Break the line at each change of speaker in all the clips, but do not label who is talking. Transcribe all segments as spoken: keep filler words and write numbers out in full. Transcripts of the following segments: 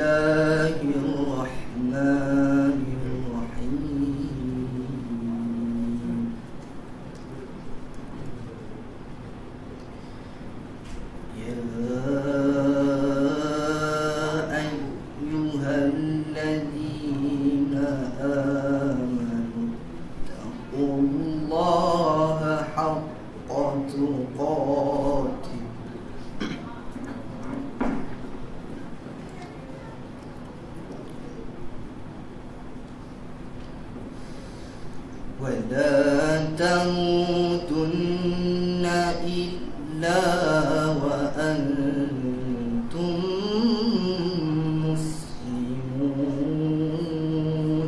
الله الرحمن الرحيم يا أيها الذين آمنوا اتقوا الله حق تقاته ولا تموتن إلا وأنتم مسلمون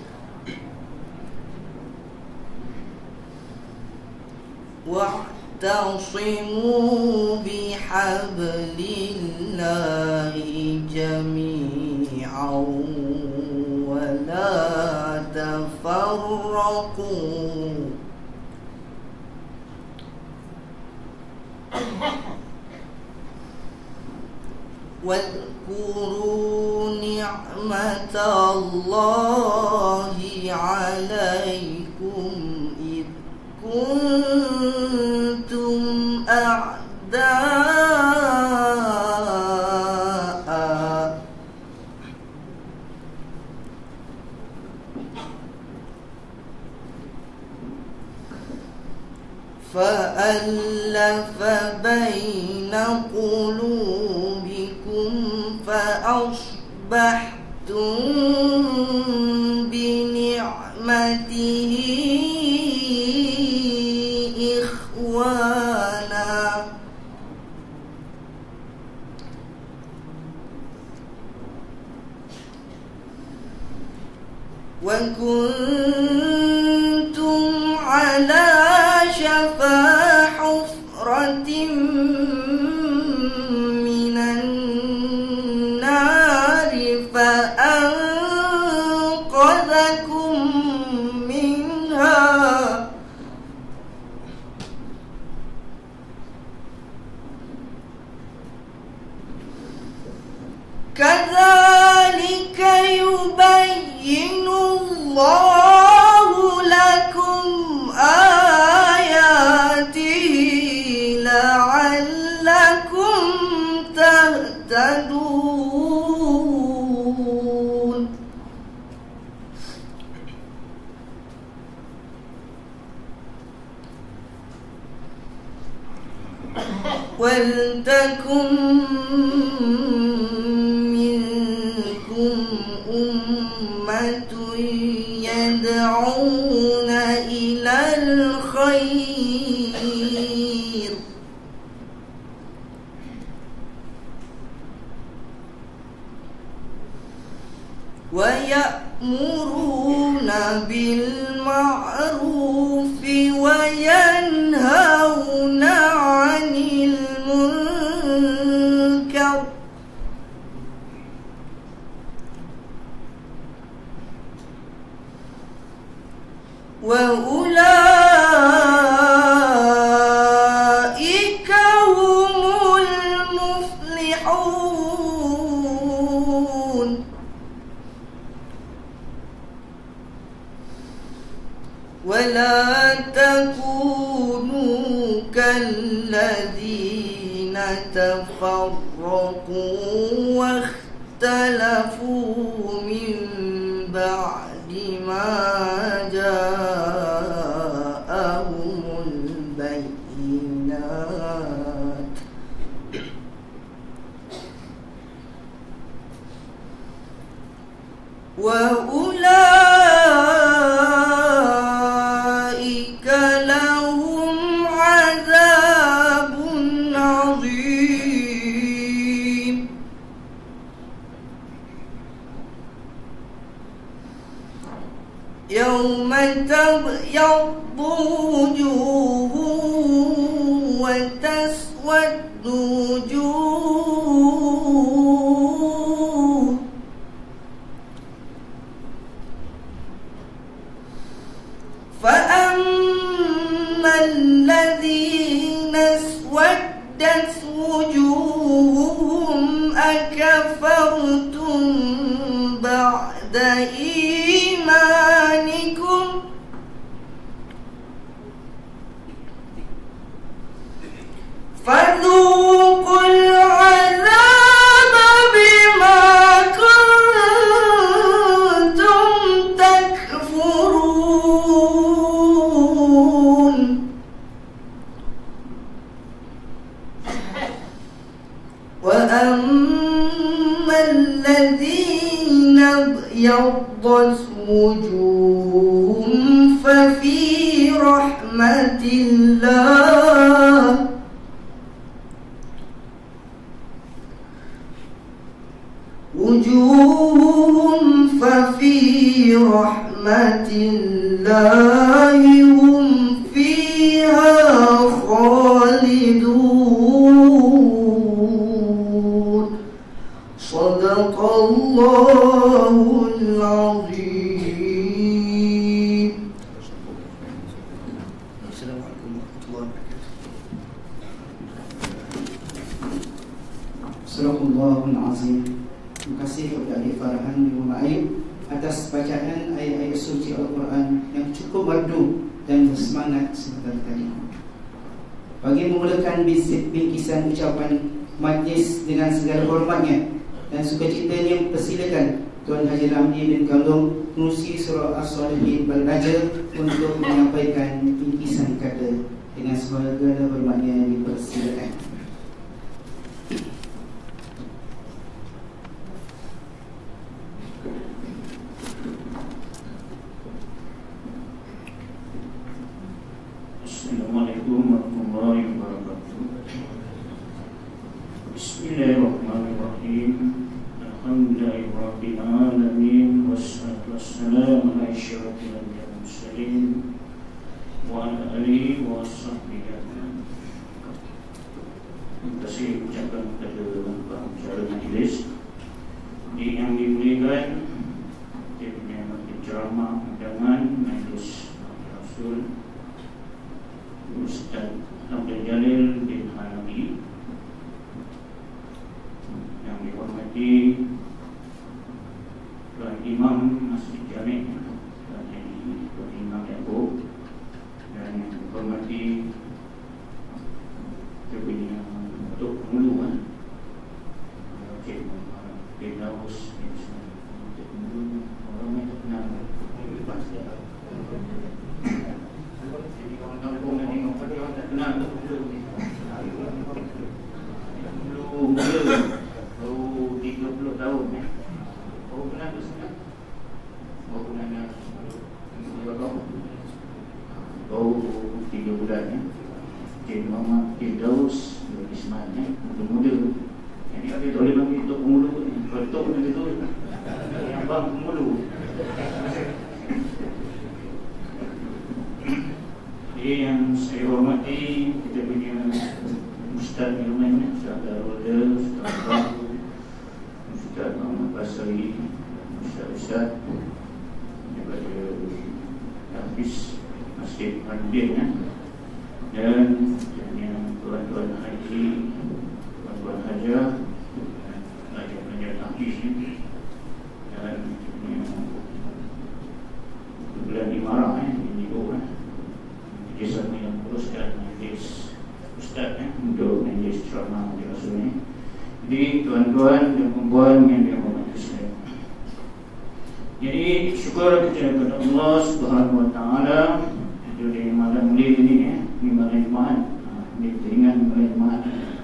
واعتصموا بحبل الله جميعا ولا تفرقوا واذكروا نعمة الله عليكم إذ كنتم أعداء فألف بين قلوبكم فأصبحتم بنعمته إخوانا وكنتم على شفا حفرة من النار فأنقذكم منها كذلك يبين الله لكم آياته لعلكم تهتدون ولتكن منكم أمة يدعون إلى الخير ويأمرون بالمعروف وينهون عن المنكر وأولئك هم المفلحون ولا تكونوا كالذين تفرقوا واختلفوا من بعد ما جاءهم البينات وأولئك لهم عذاب عظيم يوم تبيض وجوه وتسود وجوه فأما الذين اسودت وجوههم أكفرتم بعد إيمانكم فذوقوا العذاب بما كنتم تكفرون وأما الذين ابيضت وجوههم ففي رحمة الله وجوههم ففي رحمة الله هم فيها خالدون صدق الله العظيم. السلام عليكم ورحمة الله وبركاته.
Sadaqallahul Azim. Terima kasih kepada Adik Farhan di rumah Aib atas bacaan ayat-ayat suci Al-Quran yang cukup merdu dan bersemangat sebentar tadi. Bagi memulakan bingkisan ucapan majlis dengan segala hormatnya dan sukacitanya, persilakan Tuan Haji Ramli bin Kandung, Pengurusi Surah As-Salihin Balraja untuk menyampaikan bingkisan kata. Dengan segala hormatnya dipersilakan.
Assalamualaikum warahmatullahi wabarakatuh. Bismillahirrahmanirrahim. Alhamdulillahirabbil alamin wassalatu wassalamu ala asyrafil anbiya'i wal mursalin wa ala alihi wa sahbihi ajma'in. Terima kasih ucapkan kepada pengacara majlis yang dimuliakan, dia punya ceramah undangan Majlis Rasul Ustaz Abdul Jalil bin Halabi, yang dihormati Tuan Imam Masjid Jami' Tuan Imam Yaakob, dan yang dihormati Ketua Datuk Penghulu Encik Firdaus bin Datuk Penghulu, orang yang tak kenal pasti ada. Jadi orang kampung yang tengok pada orang tak kenal tak perlu ni. Perlu mula baru tiga puluh tahun eh. Baru kenal tu sebenarnya. Baru kenal berapa? Baru tiga bulan eh. Encik Muhammad Firdaus bin Ismail eh. Muda-muda. Jadi ada tak boleh bagi Tok Penghulu ni. Kalau Tok pun ada tu. Yang bang Penghulu. Yang saya hormati, kita punya Ustaz Ilman, Ustaz Darul, Ustaz Bahu, Ustaz Muhammad Basri, Ustaz-Ustaz daripada Hafiz Masjid Al-Din, dan yang tuan-tuan haji, tuan-tuan hajah, pelajar-pelajar Hafiz ni, dan bulan Imarah ini juga kerjasama yang teruskan majlis Ustaz eh, untuk majlis ceramah Majlis Rasul ni. Jadi tuan-tuan dan puan yang dirahmati saya, jadi syukur kita kepada Allah Subhanahu Wa Taala di malam mulia ini eh, di malam Jumaat, ini teringat malam Jumaat.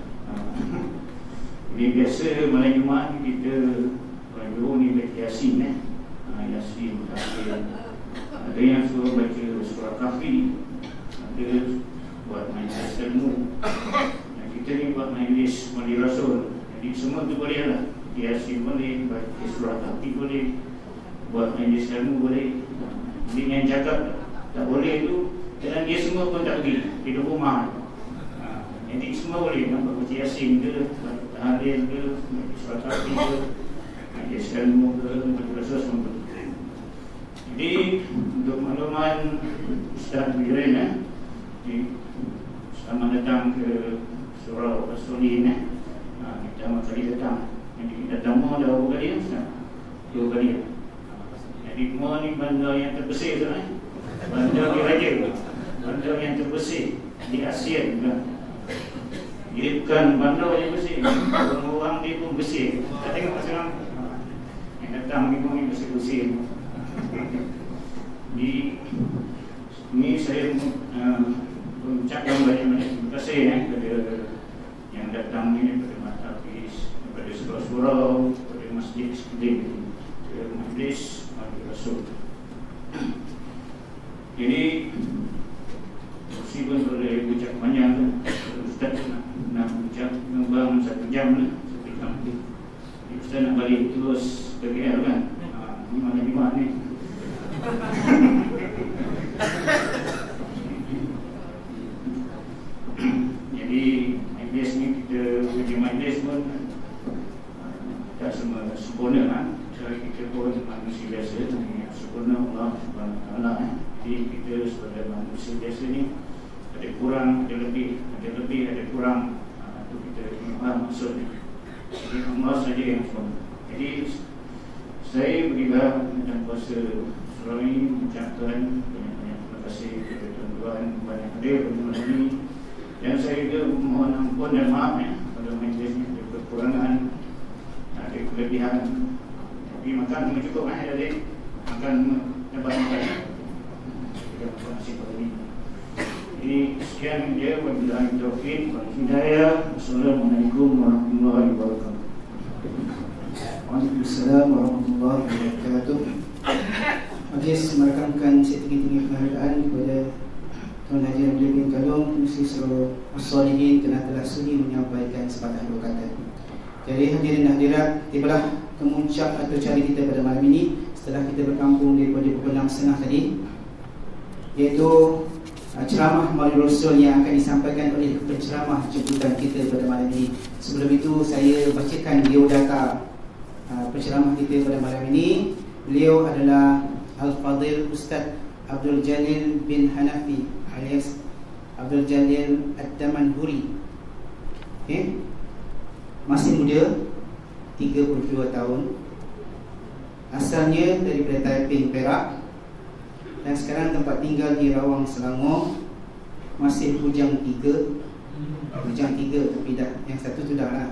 Jadi biasa malam Jumaat kita orang Johor ni baca Yasin eh, Yasin ada yang suruh baca surah Kahfi, buat majlis ilmu, dan kita ni buat majlis Majlis Rasul. Jadi semua tu boleh lah. Yasin boleh, baca surah Kahfi boleh, buat majlis ilmu boleh. Jadi yang cakap tak boleh tu, dan dia semua pun tak pergi, hidup rumah. Jadi semua boleh, nak baca Yasin ke, baca tahlil ke, baca surah Kahfi ke, majlis ilmu ke, Majlis Rasul semua boleh. Jadi untuk makluman Ustaz Birin eh, selamat datang ke Surah As-Solihin eh. Ha, kita amat kali datang. Jadi datang Muar dah berapa kali Ustaz? Dua kali. Jadi Muar ni bandar yang terbersih Ustaz, eh? Bandar Diraja, bandar yang terbersih di Asia juga. Jadi bukan bandar yang bersih, orang-orang dia pun bersih. Kita tengok sekarang yang datang ni pun bersih-bersih. Di ni saya uh, mengucapkan banyak-banyak terima kasih eh, kepada yang datang ni, kepada Mas Hafiz, kepada surau-surau, kepada masjid sekeliling, kepada majlis Majlis Rasul. Jadi meskipun boleh ucap banyak, Ustaz nak, nak ucap membang satu jam lah, satu jam. Jadi Ustaz nak balik terus ke K L kan? Ha, ni mana di mana ni? Jadi majlis ni kita kerja majlis pun tak semua sempurna kan? Jadi kita pun manusia biasa yang sempurna Allah Subhanahu Wa Taala. Jadi kita sebagai manusia biasa ni ada kurang, ada lebih, ada lebih, ada kurang. Itu kita faham maksudnya. Jadi Allah saja yang sempurna. Jadi saya beribadah dalam puasa surau ini mengucapkan banyak-banyak terima kasih kepada tuan-tuan banyak hadir pada malam ini. Dan saya juga mohon ampun dan maaf ya, pada majlis ini ada kekurangan, ada kelebihan. Tapi makan semua cukup kan ya adik? Makan dapat makan. Terima kasih pada ini. Jadi sekian dia, wabillahi taufiq wal hidayah. Assalamualaikum warahmatullahi wabarakatuh.
Waalaikumsalam warahmatullahi wabarakatuh. Majlis merakamkan setinggi-tinggi penghargaan kepada Tuan Haji Ramli bin Kalong, Mufti Surau As-Solihin, telah telah sudi menyampaikan sepatah dua kata. Jadi hadirin hadirat, tibalah kemuncak atau cari kita pada malam ini setelah kita berkampung daripada pukul enam tiga puluh tadi, iaitu uh, ceramah Maulid Rasul yang akan disampaikan oleh penceramah jemputan kita pada malam ini. Sebelum itu saya bacakan biodata uh, penceramah kita pada malam ini. Beliau adalah Al-Fadhil Ustaz Abdul Jalil bin Hanafi alias Abdul Jalil Ad-Damanhuri. Okay. Masih muda, tiga puluh dua tahun. Asalnya daripada Taiping, Perak, dan sekarang tempat tinggal di Rawang, Selangor. Masih bujang tiga. Bujang tiga tapi dah, yang satu tu dah lah.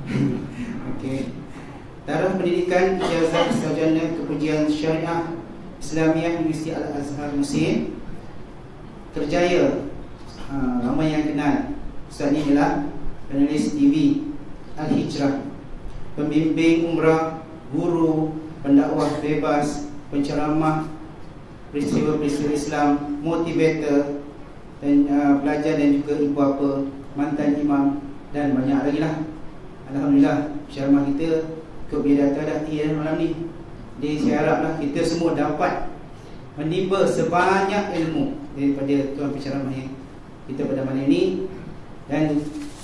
Okey. Taraf pendidikan Ijazah Sarjana Kepujian Syariah Islamiah Universiti Al-Azhar Mesir. Kerjaya, ha, ramai yang kenal Ustaz ni adalah penulis T V Al-Hijrah, pembimbing umrah, guru, pendakwah bebas, penceramah peristiwa-peristiwa Islam, motivator dan uh, pelajar dan juga ibu bapa, mantan imam dan banyak lagi lah. Alhamdulillah ceramah kita ke biodata dah iya malam ni. Jadi saya haraplah kita semua dapat menimba sebanyak ilmu daripada tuan penceramah yang kita pada malam ini. Dan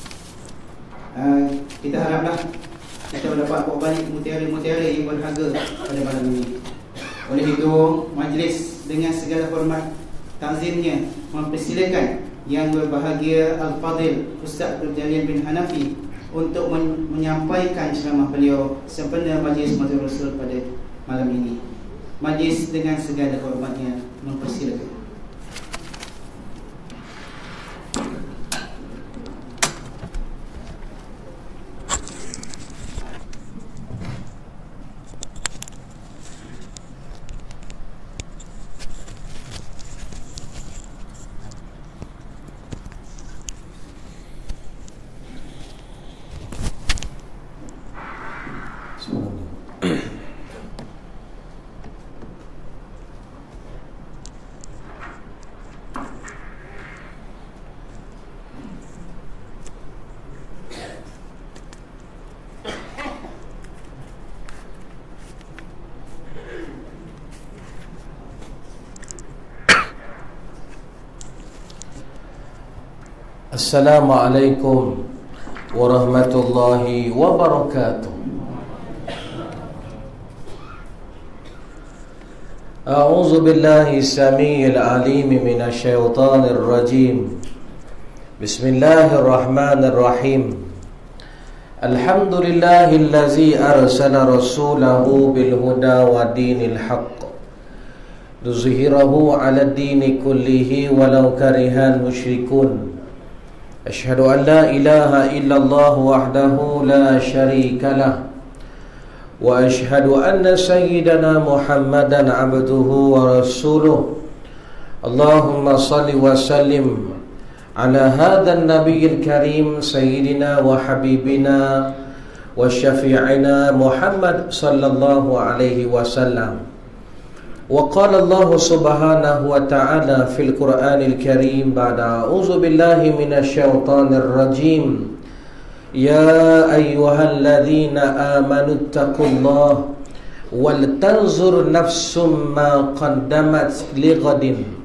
uh, kita haraplah kita dapat bawa balik mutiara-mutiara yang berharga pada malam ini. Oleh itu, majlis dengan segala hormat takzimnya mempersilakan yang berbahagia Al-Fadhil Ustaz Abdul Jalil bin Hanafi untuk men- menyampaikan ceramah beliau sempena majlis Maulid Rasul pada malam ini. Majlis dengan segala hormatnya mempersilakan.
Assalamualaikum warahmatullahi wabarakatuh. A'udzu billahi samiyil alim minasy syaithanir rajim. Bismillahirrahmanirrahim. Alhamdulillahillazi arsala rasulahu bil huda wa dinil haqq liyuzhirahu 'ala ad-dini kullihi walau karihal musyrikun. Asyhadu an la ilaha illallah wahdahu la syarika lah wa asyhadu anna sayyidana Muhammadan 'abduhu wa rasuluh. Allahumma salli wa sallim ala hadzal nabiyil karim sayyidina wa habibina wa syafi'ina Muhammad sallallahu alaihi wasallam. Wa qala Allah subhanahu wa ta'ala fil Qur'anil Karim ba'da a'udzu billahi minasy syaithanir rajim. Ya ayyuhalladzina amanu taqullaha wal tanzur nafsum ma qaddamat lighadin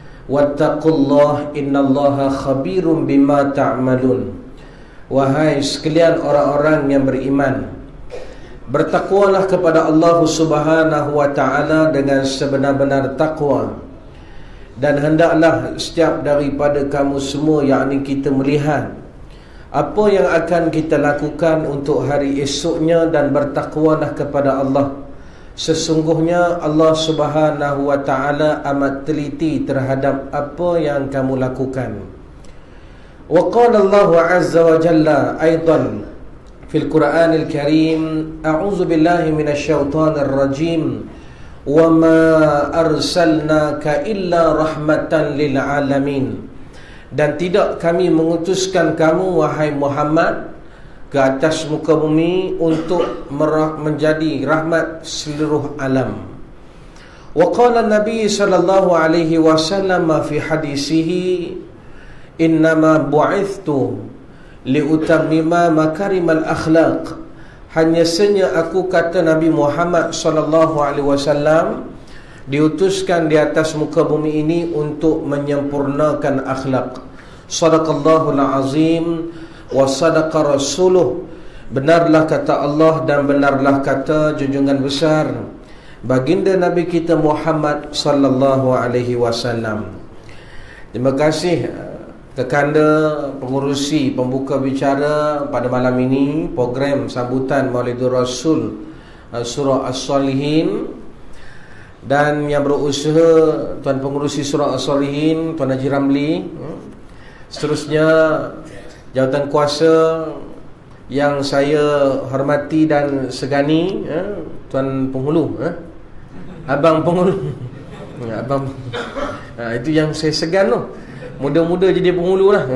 wattaqullaha innallaha khabirum bima ta'malun. Wahai sekalian orang-orang yang beriman, bertakwalah kepada Allah Subhanahu wa ta'ala dengan sebenar-benar takwa, dan hendaklah setiap daripada kamu semua, yakni kita, melihat apa yang akan kita lakukan untuk hari esoknya, dan bertakwalah kepada Allah. Sesungguhnya Allah Subhanahu wa ta'ala amat teliti terhadap apa yang kamu lakukan. Wa qala Allah azza wa jalla aidan fil Qur'anil Karim, a'udzu billahi minasy syaithanir rajim, wa ma arsalnaka illa rahmatan lil alamin. Dan tidak kami mengutuskan kamu wahai Muhammad ke atas muka bumi untuk merah, menjadi rahmat seluruh alam. Wa qala Nabi sallallahu alaihi wasallam fi hadisihi, innama bu'ithtu liutammima makarimal akhlaq. Hanya saja aku, kata Nabi Muhammad sallallahu alaihi wasallam, diutuskan di atas muka bumi ini untuk menyempurnakan akhlak. Sadaqallahul azim wa sadaqa rasuluh. Benarlah kata Allah dan benarlah kata junjungan besar baginda Nabi kita Muhammad sallallahu alaihi wasallam. Terima kasih kekanda pengurusi pembuka bicara pada malam ini, program sambutan Maulidur Rasul surah As-Solihin, dan yang berusaha tuan pengurusi surah As-Solihin, Tuan Haji Ramli. Seterusnya jawatan kuasa yang saya hormati dan segani, eh, Tuan Penghulu, eh? Abang Penghulu. Abang, ha, itu yang saya segan tu. Muda-muda jadi penghulu lah.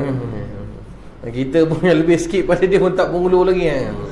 Kita punya lebih sikit pada dia pun tak penghulu lagi.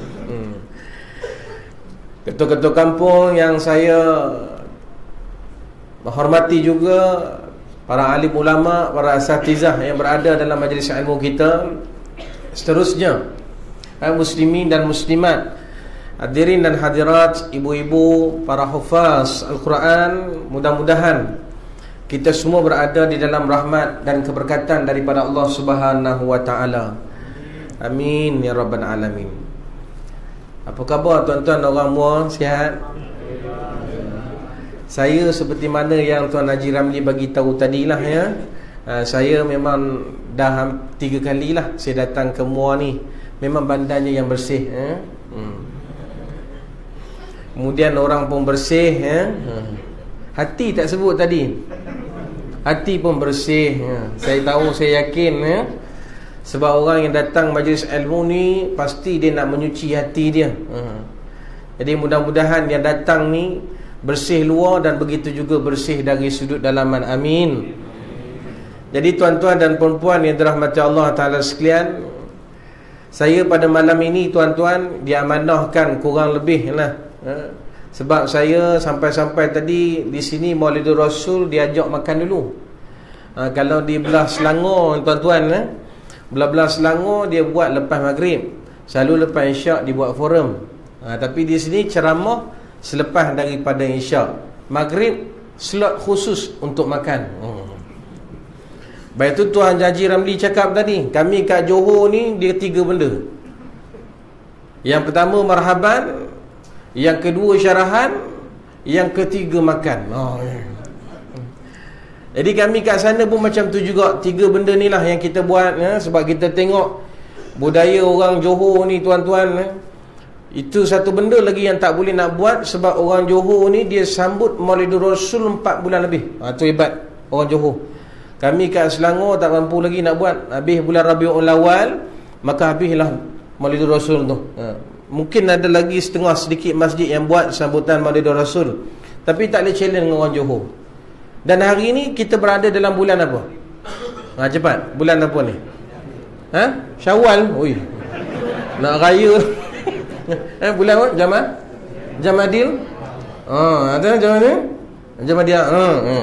Ketua-ketua kampung yang saya menghormati juga, para alim ulama, para asatizah yang berada dalam majlis ilmu kita. Seterusnya, muslimin dan muslimat, hadirin dan hadirat, ibu-ibu, para hufaz Al-Quran, mudah-mudahan kita semua berada di dalam rahmat dan keberkatan daripada Allah Subhanahu wa ta'ala. Amin ya rabbal alamin. Apa khabar tuan-tuan orang mua? Sihat? Saya seperti mana yang Tuan Haji Ramli bagi tahu tadilah, ya. Uh, saya memang dah tiga kali lah saya datang ke Muar ni. Memang bandarnya yang bersih, ya. hmm. Kemudian orang pun bersih, ya. hmm. Hati tak sebut tadi, hati pun bersih, ya. Saya tahu, saya yakin, ya. Sebab orang yang datang majlis ilmu ni pasti dia nak menyuci hati dia. hmm. Jadi mudah-mudahan yang datang ni bersih luar dan begitu juga bersih dari sudut dalaman. Amin. Jadi tuan-tuan dan puan-puan yang dirahmati Allah Ta'ala sekalian, saya pada malam ini tuan-tuan diamanahkan kurang lebih lah, ha? Sebab saya sampai-sampai tadi di sini Maulidur Rasul diajak makan dulu. ha, Kalau di belah Selangor tuan-tuan, ha? belah-belah Selangor dia buat lepas maghrib, selalu lepas isyak dia buat forum. ha, Tapi di sini ceramah selepas daripada isyak. Maghrib slot khusus untuk makan. hmm. Baik tu Tuan Haji Ramli cakap tadi, kami kat Johor ni dia tiga benda. Yang pertama marhaban, yang kedua syarahan, yang ketiga makan. oh. Jadi kami kat sana pun macam tu juga. Tiga benda ni lah yang kita buat, ya? Sebab kita tengok budaya orang Johor ni tuan-tuan, eh, itu satu benda lagi yang tak boleh nak buat. Sebab orang Johor ni dia sambut Maulidur Rasul empat bulan lebih. Ha, tu hebat orang Johor. Kami kat Selangor tak mampu lagi nak buat. Habis bulan Rabiul Awal, maka habislah Maulidur Rasul tu. Ha, mungkin ada lagi setengah sedikit masjid yang buat sambutan Maulidur Rasul, tapi tak boleh challenge dengan orang Johor. Dan hari ni kita berada dalam bulan apa? Ha, cepat, bulan apa ni? Ha? Syawal. Oi, nak raya. Eh, bulan apa? Jama? Jamadil? Ha, ada Jamadil? Jamadil. Ha, ha.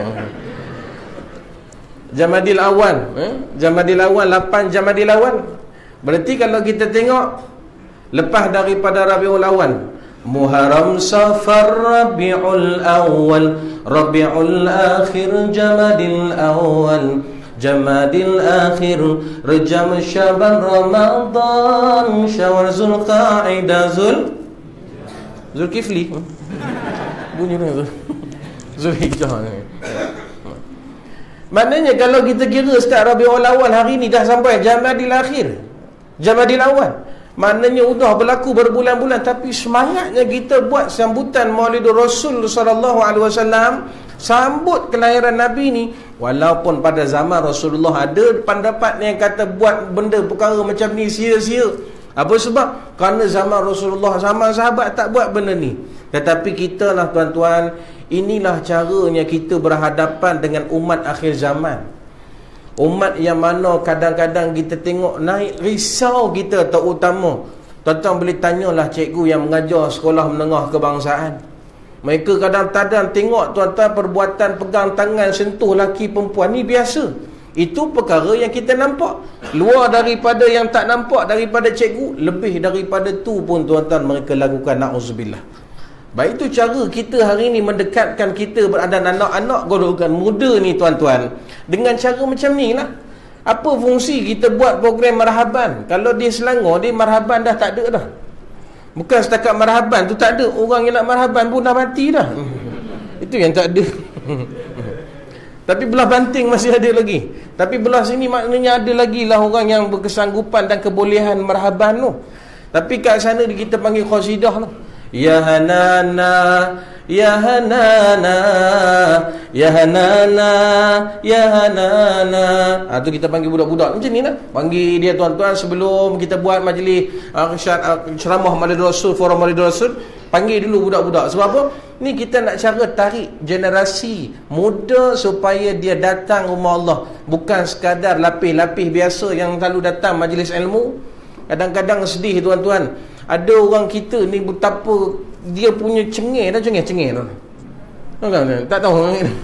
Jamadil Awal, eh? Jamadil Awal, lapan Jamadil Awal. Berarti kalau kita tengok lepas daripada Rabiul Awal, Muharram, Safar, Rabiul Awal, Rabiul Akhir, Jamadil Awal, Jamadil Akhir, Rejab, Syaban, Ramadan, Syawal, Zulqa'dah, Zul Zulkifli. Bunyi tu Zulhijjah. Maknanya kalau kita kira start Rabiul Awal hari ni dah sampai Jamadil Akhir, Jamadil Awal, maknanya sudah berlaku berbulan-bulan, tapi semangatnya kita buat sambutan Maulidur Rasul sallallahu alaihi wasallam, sambut kelahiran Nabi ni. Walaupun pada zaman Rasulullah ada pendapat yang kata buat benda perkara macam ni sia-sia. Apa sebab? Kerana zaman Rasulullah, zaman sahabat tak buat benda ni. Tetapi kita lah tuan-tuan, inilah caranya kita berhadapan dengan umat akhir zaman. Umat yang mana kadang-kadang kita tengok naik risau kita, terutama tuan-tuan boleh tanyalah cikgu yang mengajar sekolah menengah kebangsaan. Mereka kadang-kadang tengok tuan-tuan perbuatan pegang tangan, sentuh laki perempuan ni biasa. Itu perkara yang kita nampak. Luar daripada yang tak nampak daripada cikgu, lebih daripada tu pun tuan-tuan mereka lakukan, na'udzubillah. Baik, itu cara kita hari ni mendekatkan kita berada anak-anak golongan muda ni tuan-tuan, dengan cara macam ni lah. Apa fungsi kita buat program marhaban kalau di Selangor di marhaban dah tak ada dah. Bukan setakat marhaban tu tak ada, orang yang nak marhaban pun dah mati dah. Itu yang tak ada. Tapi belah Banting masih ada lagi. Tapi belah sini maknanya ada lagi lah orang yang berkesanggupan dan kebolehan marhaban tu. Tapi kat sana kita panggil qasidah tu. Ya Hanana, Ya Hanana, Ya Hanana, Ya Hanana. Ha, tu kita panggil budak-budak macam ni lah. Panggil dia tuan-tuan sebelum kita buat majlis uh, ceramah Maulidur Rasul, forum Maulidur Rasul. Panggil dulu budak-budak. Sebab apa? Ni kita nak cara tarik generasi muda supaya dia datang rumah Allah. Bukan sekadar lapis-lapis biasa yang selalu datang majlis ilmu. Kadang-kadang sedih tuan-tuan, ada orang kita ni betapa dia punya cengih dah, cengih-cengih tu. Tak tahu.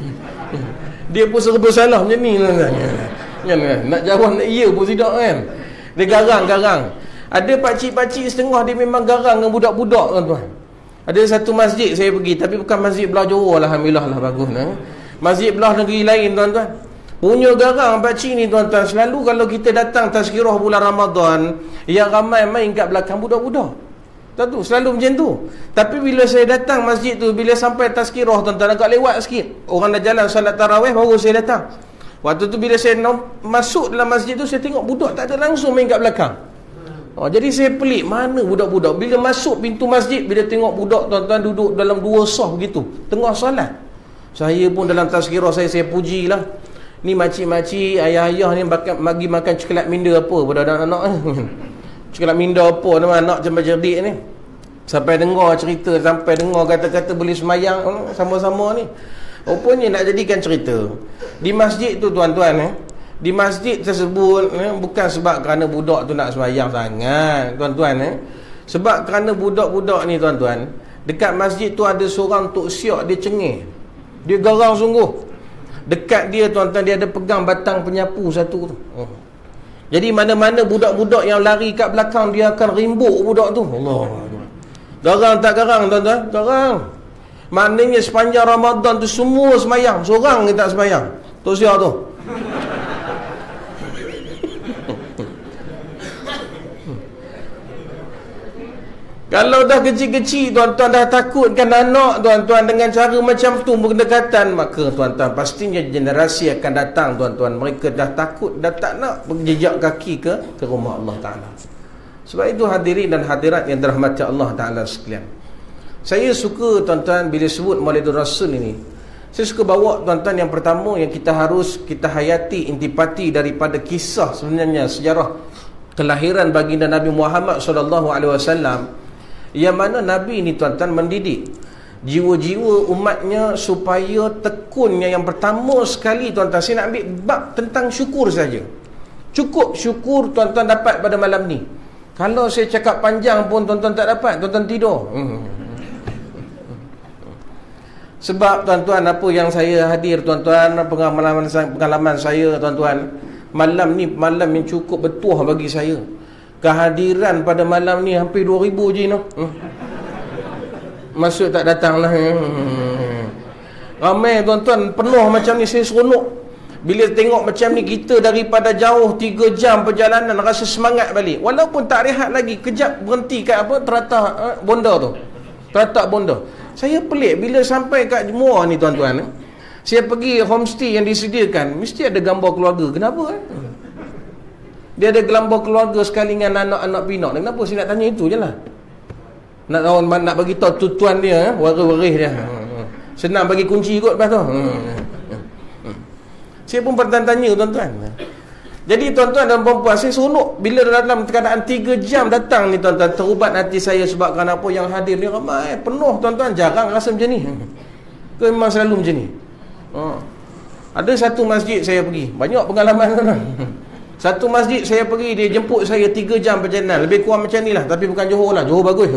Dia pun serba salah macam ni kan. Nak jawab nak iya pun tidak kan. Dia garang-garang. Ada pakcik-pakcik setengah dia memang garang dengan budak-budak tuan-tuan. Ada satu masjid saya pergi, tapi bukan masjid belah Johor lah, alhamdulillah lah, bagus nah. Masjid belah negeri lain tuan-tuan. Punya garang pakcik ni tuan-tuan. Selalu kalau kita datang tazkirah bulan Ramadan, yang ramai main kat belakang budak-budak. Tahu tu, selalu macam tu. Tapi bila saya datang masjid tu, bila sampai tazkirah tuan-tuan, agak lewat sikit, orang dah jalan salat tarawih, baru saya datang. Waktu tu bila saya masuk dalam masjid tu, saya tengok budak tak ada langsung main kat belakang. Oh, jadi saya pelik, mana budak-budak. Bila masuk pintu masjid, bila tengok budak tuan-tuan duduk dalam dua saf begitu, tengah solat. Saya pun dalam tazkirah saya, saya pujilah. Ni makcik-makcik, ayah-ayah ni bagi makan coklat minda apa pada anak-anak. Coklat minda apa nama anak cerdik ni. Sampai dengar cerita, sampai dengar kata-kata boleh semayang sama-sama ni. Rupanya nak jadikan cerita. Di masjid tu tuan-tuan eh, di masjid tersebut eh, bukan sebab kerana budak tu nak sembahyang sangat tuan-tuan eh. Sebab kerana budak-budak ni tuan-tuan, dekat masjid tu ada seorang tok siok, dia cengih, dia garang sungguh. Dekat dia tuan-tuan, dia ada pegang batang penyapu satu tu. oh. Jadi mana-mana budak-budak yang lari kat belakang, dia akan rimbuk budak tu. Allah, garang tak garang tuan-tuan? Garang. Maknanya sepanjang Ramadan tu semua semayang, seorang dia tak semayang tok siok tu. Kalau dah kecil-kecil tuan-tuan dah takutkan anak tuan-tuan dengan cara macam tu pendekatan, maka tuan-tuan pastinya generasi akan datang tuan-tuan, mereka dah takut, dah tak nak berjejak kaki ke ke rumah Allah Ta'ala. Sebab itu hadirin dan hadirat yang dirahmati Allah Ta'ala sekalian, saya suka tuan-tuan bila sebut Maulidur Rasul ini, saya suka bawa tuan-tuan yang pertama yang kita harus kita hayati intipati daripada kisah sebenarnya sejarah kelahiran baginda Nabi Muhammad sallallahu alaihi wasallam, yang mana Nabi ini tuan-tuan mendidik jiwa-jiwa umatnya supaya tekunnya yang pertama sekali tuan-tuan, saya nak ambil bab tentang syukur saja. Cukup syukur tuan-tuan dapat pada malam ni. Kalau saya cakap panjang pun tuan-tuan tak dapat, tuan-tuan tidur. Sebab tuan-tuan, apa yang saya hadir tuan-tuan, pengalaman saya, pengalaman saya tuan-tuan, malam ni malam yang cukup betul bagi saya. Kehadiran pada malam ni hampir dua ribu je no. Masuk tak datang lah. Ramai tuan-tuan, penuh macam ni, saya seronok. Bila tengok macam ni, kita daripada jauh tiga jam perjalanan rasa semangat balik. Walaupun tak rehat lagi, kejap berhenti kat apa, teratak eh, bonda tu. Teratak bonda. Saya pelik bila sampai kat Jemua ni tuan-tuan. Eh, saya pergi homestay yang disediakan, mesti ada gambar keluarga. Kenapa eh? Dia ada gambar keluarga sekali dengan anak-anak pinak. Kenapa saya nak tanya itu je lah. Nak tahu, nak bagi tahu tuan dia, eh, waris-waris dia. Senang bagi kunci kot lepas tu. Saya pun bertanya-tanya tuan-tuan. Jadi tuan-tuan dan puan-puan, saya seronok bila dalam keadaan tiga jam datang ni tuan-tuan, terubat hati saya sebab kenapa yang hadir ni ramai, penuh tuan-tuan, jarang rasa macam ni. Ke memang selalu macam ni? Oh. Ada satu masjid saya pergi, banyak pengalaman tuan-tuan. Satu masjid saya pergi, dia jemput saya tiga jam perjalanan, lebih kurang macam ni lah, tapi bukan Johor lah, Johor bagus.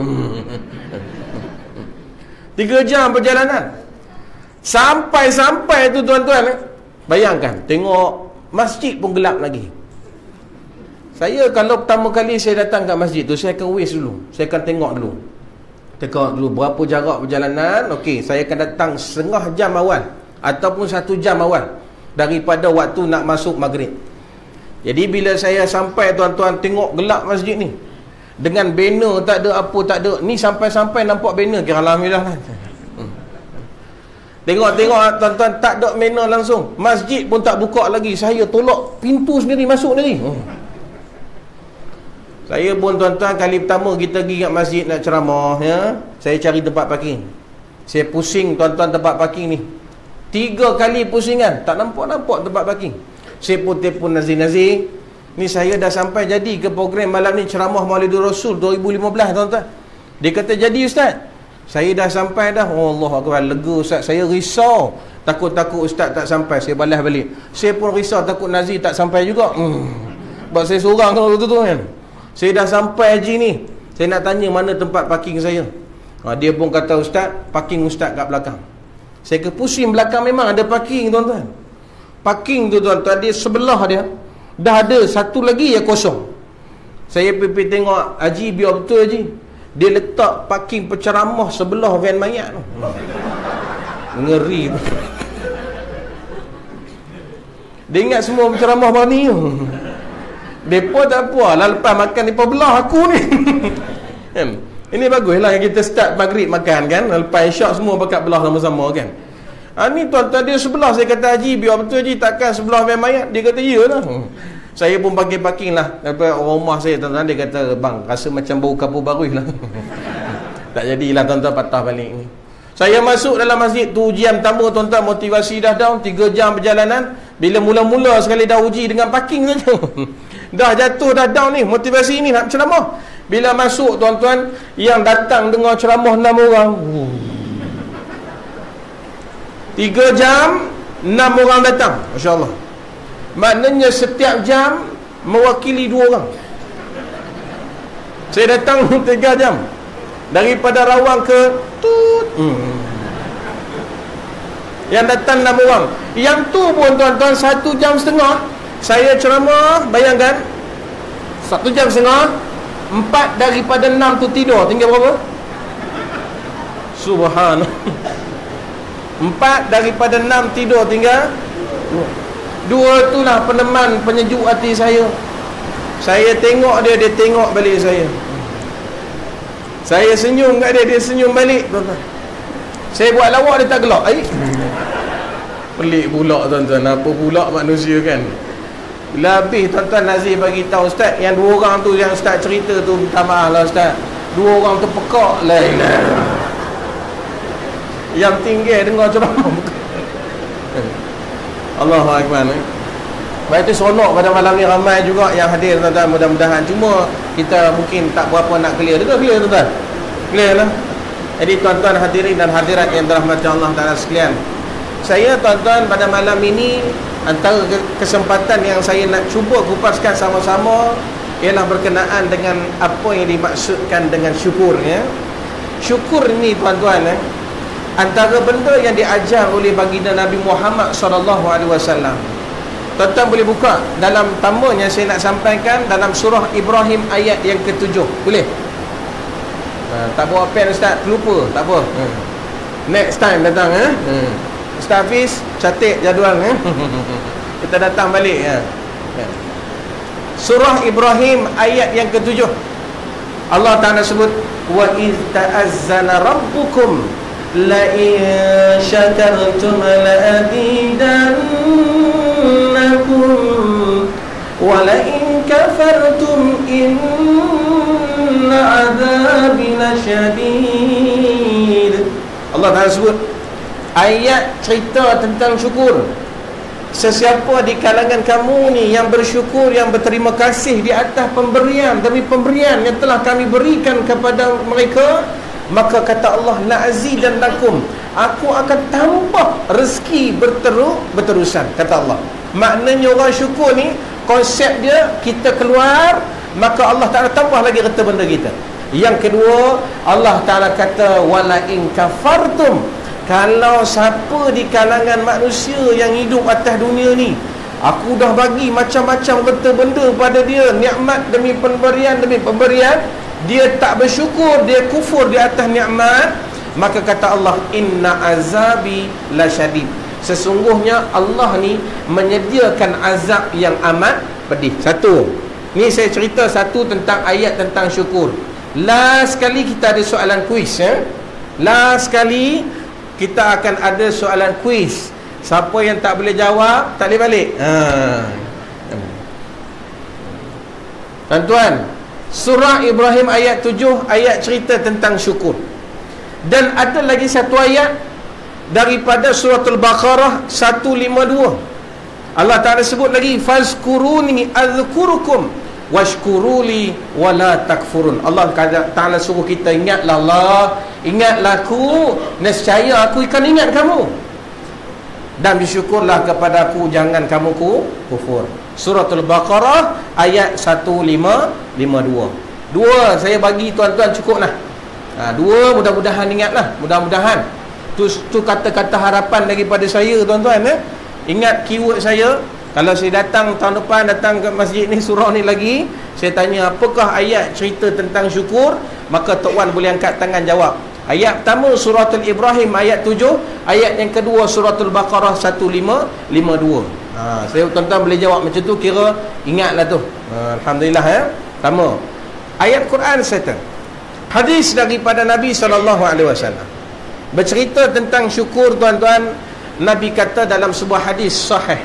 tiga jam perjalanan. Sampai-sampai tu tuan-tuan, bayangkan, tengok masjid pun gelap lagi. Saya kalau pertama kali saya datang kat masjid tu, saya akan wait dulu. Saya akan tengok dulu. Tengok dulu berapa jarak perjalanan. Okey, saya akan datang setengah jam awal ataupun satu jam awal daripada waktu nak masuk maghrib. Jadi bila saya sampai tuan-tuan, tengok gelap masjid ni, dengan banner tak ada apa tak ada. Ni sampai-sampai nampak banner, kira alhamdulillah lah. Tengok-tengok tuan-tuan, tak ada banner langsung. Masjid pun tak buka lagi. Saya tolak pintu sendiri, masuk sendiri. Hmm. Saya pun tuan-tuan, kali pertama kita pergi kat masjid nak ceramah, ya, saya cari tempat parking. Saya pusing tuan-tuan tempat parking ni. Tiga kali pusingan, tak nampak-nampak tempat parking. Saya pun telefon Nazir-Nazir, ni saya dah sampai jadi ke program malam ni, ceramah Maulidur Rasul dua ribu lima belas tuan-tuan. Dia kata, jadi ustaz, saya dah sampai dah. Oh Allah Akbar, lega ustaz. Saya risau, takut-takut ustaz tak sampai. Saya balas balik, saya pun risau takut Nazir tak sampai juga. hmm. Sebab saya seorang kalau tu tu kan. Saya dah sampai haji ni, saya nak tanya mana tempat parking saya. ha, Dia pun kata, ustaz, parking ustaz kat belakang. Saya ke pusing, belakang memang ada parking tuan-tuan. Parking tu tuan-tuan, dia sebelah dia dah ada satu lagi yang kosong. Saya pergi tengok, haji biar betul haji, dia letak parking penceramah sebelah van mayat tu. Ngeri tu. Dia ingat semua penceramah baru ni. Depa tak apa lah, lepas makan depa belah aku ni. Kan? Ini baguslah yang kita start maghrib makan kan, lepas isyak semua pakat belah sama-sama kan. Ha, ni tuan-tuan, dia sebelah. Saya kata, haji biar betul haji, takkan sebelah van mayat? Dia kata, ya lah. Saya pun pakai parking lah. Daripada rumah saya tuan-tuan, dia kata, bang, rasa macam bau kapur baru lah. Tak jadilah tuan-tuan, patah balik ni. Saya masuk dalam masjid tu, ujian pertama tuan-tuan, motivasi dah down, tiga jam perjalanan. Bila mula-mula sekali dah uji dengan parking saja. Dah jatuh, dah down ni, motivasi ni nak ceramah. Bila masuk tuan-tuan, yang datang dengar ceramah enam orang. Tiga jam, enam orang datang. Masya Allah. Maknanya setiap jam mewakili dua orang. Saya datang tiga jam, daripada Rawang ke Tut. hmm. Yang datang enam orang. Yang tu pun tuan-tuan, satu jam setengah saya ceramah. Bayangkan, satu jam setengah, empat daripada enam tu tidur. Tinggal berapa? Subhanallah. Empat daripada enam tidur, tinggal dua. Dua tu lah peneman, penyejuk hati saya. Saya tengok dia, dia tengok balik saya. Saya senyum kat dia, dia senyum balik tuan-tuan. Saya buat lawak, dia tak gelak. Ay. Pelik pula tuan-tuan, apa pula manusia kan. Bila habis tuan-tuan Nazir bagi tahu ustaz, yang dua orang tu yang ustaz cerita tu, minta maaf lah ustaz, dua orang tu pekak lah. Yang tinggal dengar ceramah. Allahu akbar. Baik, itu seronok pada malam ni, ramai juga yang hadir tuan-tuan, mudah-mudahan. Cuma kita mungkin tak berapa nak clear. Betul clear tuan-tuan? Clear lah. Jadi tuan-tuan hadirin dan hadirat yang dirahmati Allah Taala sekalian, saya tuan-tuan pada malam ini, antara kesempatan yang saya nak cuba kupaskan sama-sama ialah berkenaan dengan apa yang dimaksudkan dengan syukur, ya. Syukur ni tuan-tuan, eh, antara benda yang diajar oleh baginda Nabi Muhammad sallallahu alaihi wasallam. Tuan-tuan boleh buka dalam tamanya saya nak sampaikan dalam surah Ibrahim ayat yang ketujuh. Boleh? Ha, tak bawa pen ustaz, terlupa, tak apa. Ha. Next time datang, eh. Ha. Ustaz Hafiz catat jadual, eh. Kita datang balik, ya. Ha. Surah Ibrahim ayat yang ketujuh. Allah Taala sebut, wa iz ta'azzana rabbukum la in syakartum la azidannakum wa la in kafartum inna azabi lasyadid. Allah Taala sebut ayat cerita tentang syukur. Sesiapa di kalangan kamu ni yang bersyukur, yang berterima kasih di atas pemberian demi pemberian yang telah kami berikan kepada mereka, maka kata Allah, la azidannakum, aku akan tambah rezeki berterus berterusan, kata Allah. Maknanya orang syukur ni, konsep dia, kita keluar, maka Allah Ta'ala tambah lagi harta benda kita. Yang kedua, Allah Ta'ala kata, wala in kafartum, kalau siapa di kalangan manusia yang hidup atas dunia ni, aku dah bagi macam-macam harta benda pada dia, nikmat demi pemberian demi pemberian, dia tak bersyukur, dia kufur di atas nikmat, maka kata Allah, inna azabi lasyadid, sesungguhnya Allah ni menyediakan azab yang amat pedih. Satu, ni saya cerita satu tentang ayat tentang syukur. Last sekali kita ada soalan kuis, ya? Last sekali kita akan ada soalan kuis. Siapa yang tak boleh jawab, tak boleh balik. Ha. Tuan-tuan, surah Ibrahim ayat tujuh, ayat cerita tentang syukur. Dan ada lagi satu ayat daripada suratul Baqarah seratus lima puluh dua. Allah Ta'ala sebut lagi, fazkuruni azkurukum washkuruli wala takfurun. Allah Ta'ala suruh kita, ingatlah Allah, ingatlah aku, nescaya aku akan ingat kamu, dan bersyukurlah kepada aku, jangan kamu ku kufur. Suratul Baqarah ayat seratus lima puluh dua. Dua saya bagi tuan-tuan cukup lah. Ha, dua mudah-mudahan ingatlah, mudah-mudahan. Tu, tu kata-kata harapan daripada saya tuan-tuan, eh? Ingat keyword saya. Kalau saya datang tahun depan, datang ke masjid ni, surah ni lagi, saya tanya apakah ayat cerita tentang syukur, maka Tok Wan boleh angkat tangan jawab. Ayat pertama suratul Ibrahim ayat tujuh, ayat yang kedua suratul Baqarah seratus lima puluh dua. Ha, saya tuan-tuan boleh jawab macam tu, kira ingatlah tu. Ha, alhamdulillah, ya. Pertama, ayat Quran satu. Hadis daripada Nabi sallallahu alaihi wasallam bercerita tentang syukur tuan-tuan. Nabi kata dalam sebuah hadis sahih,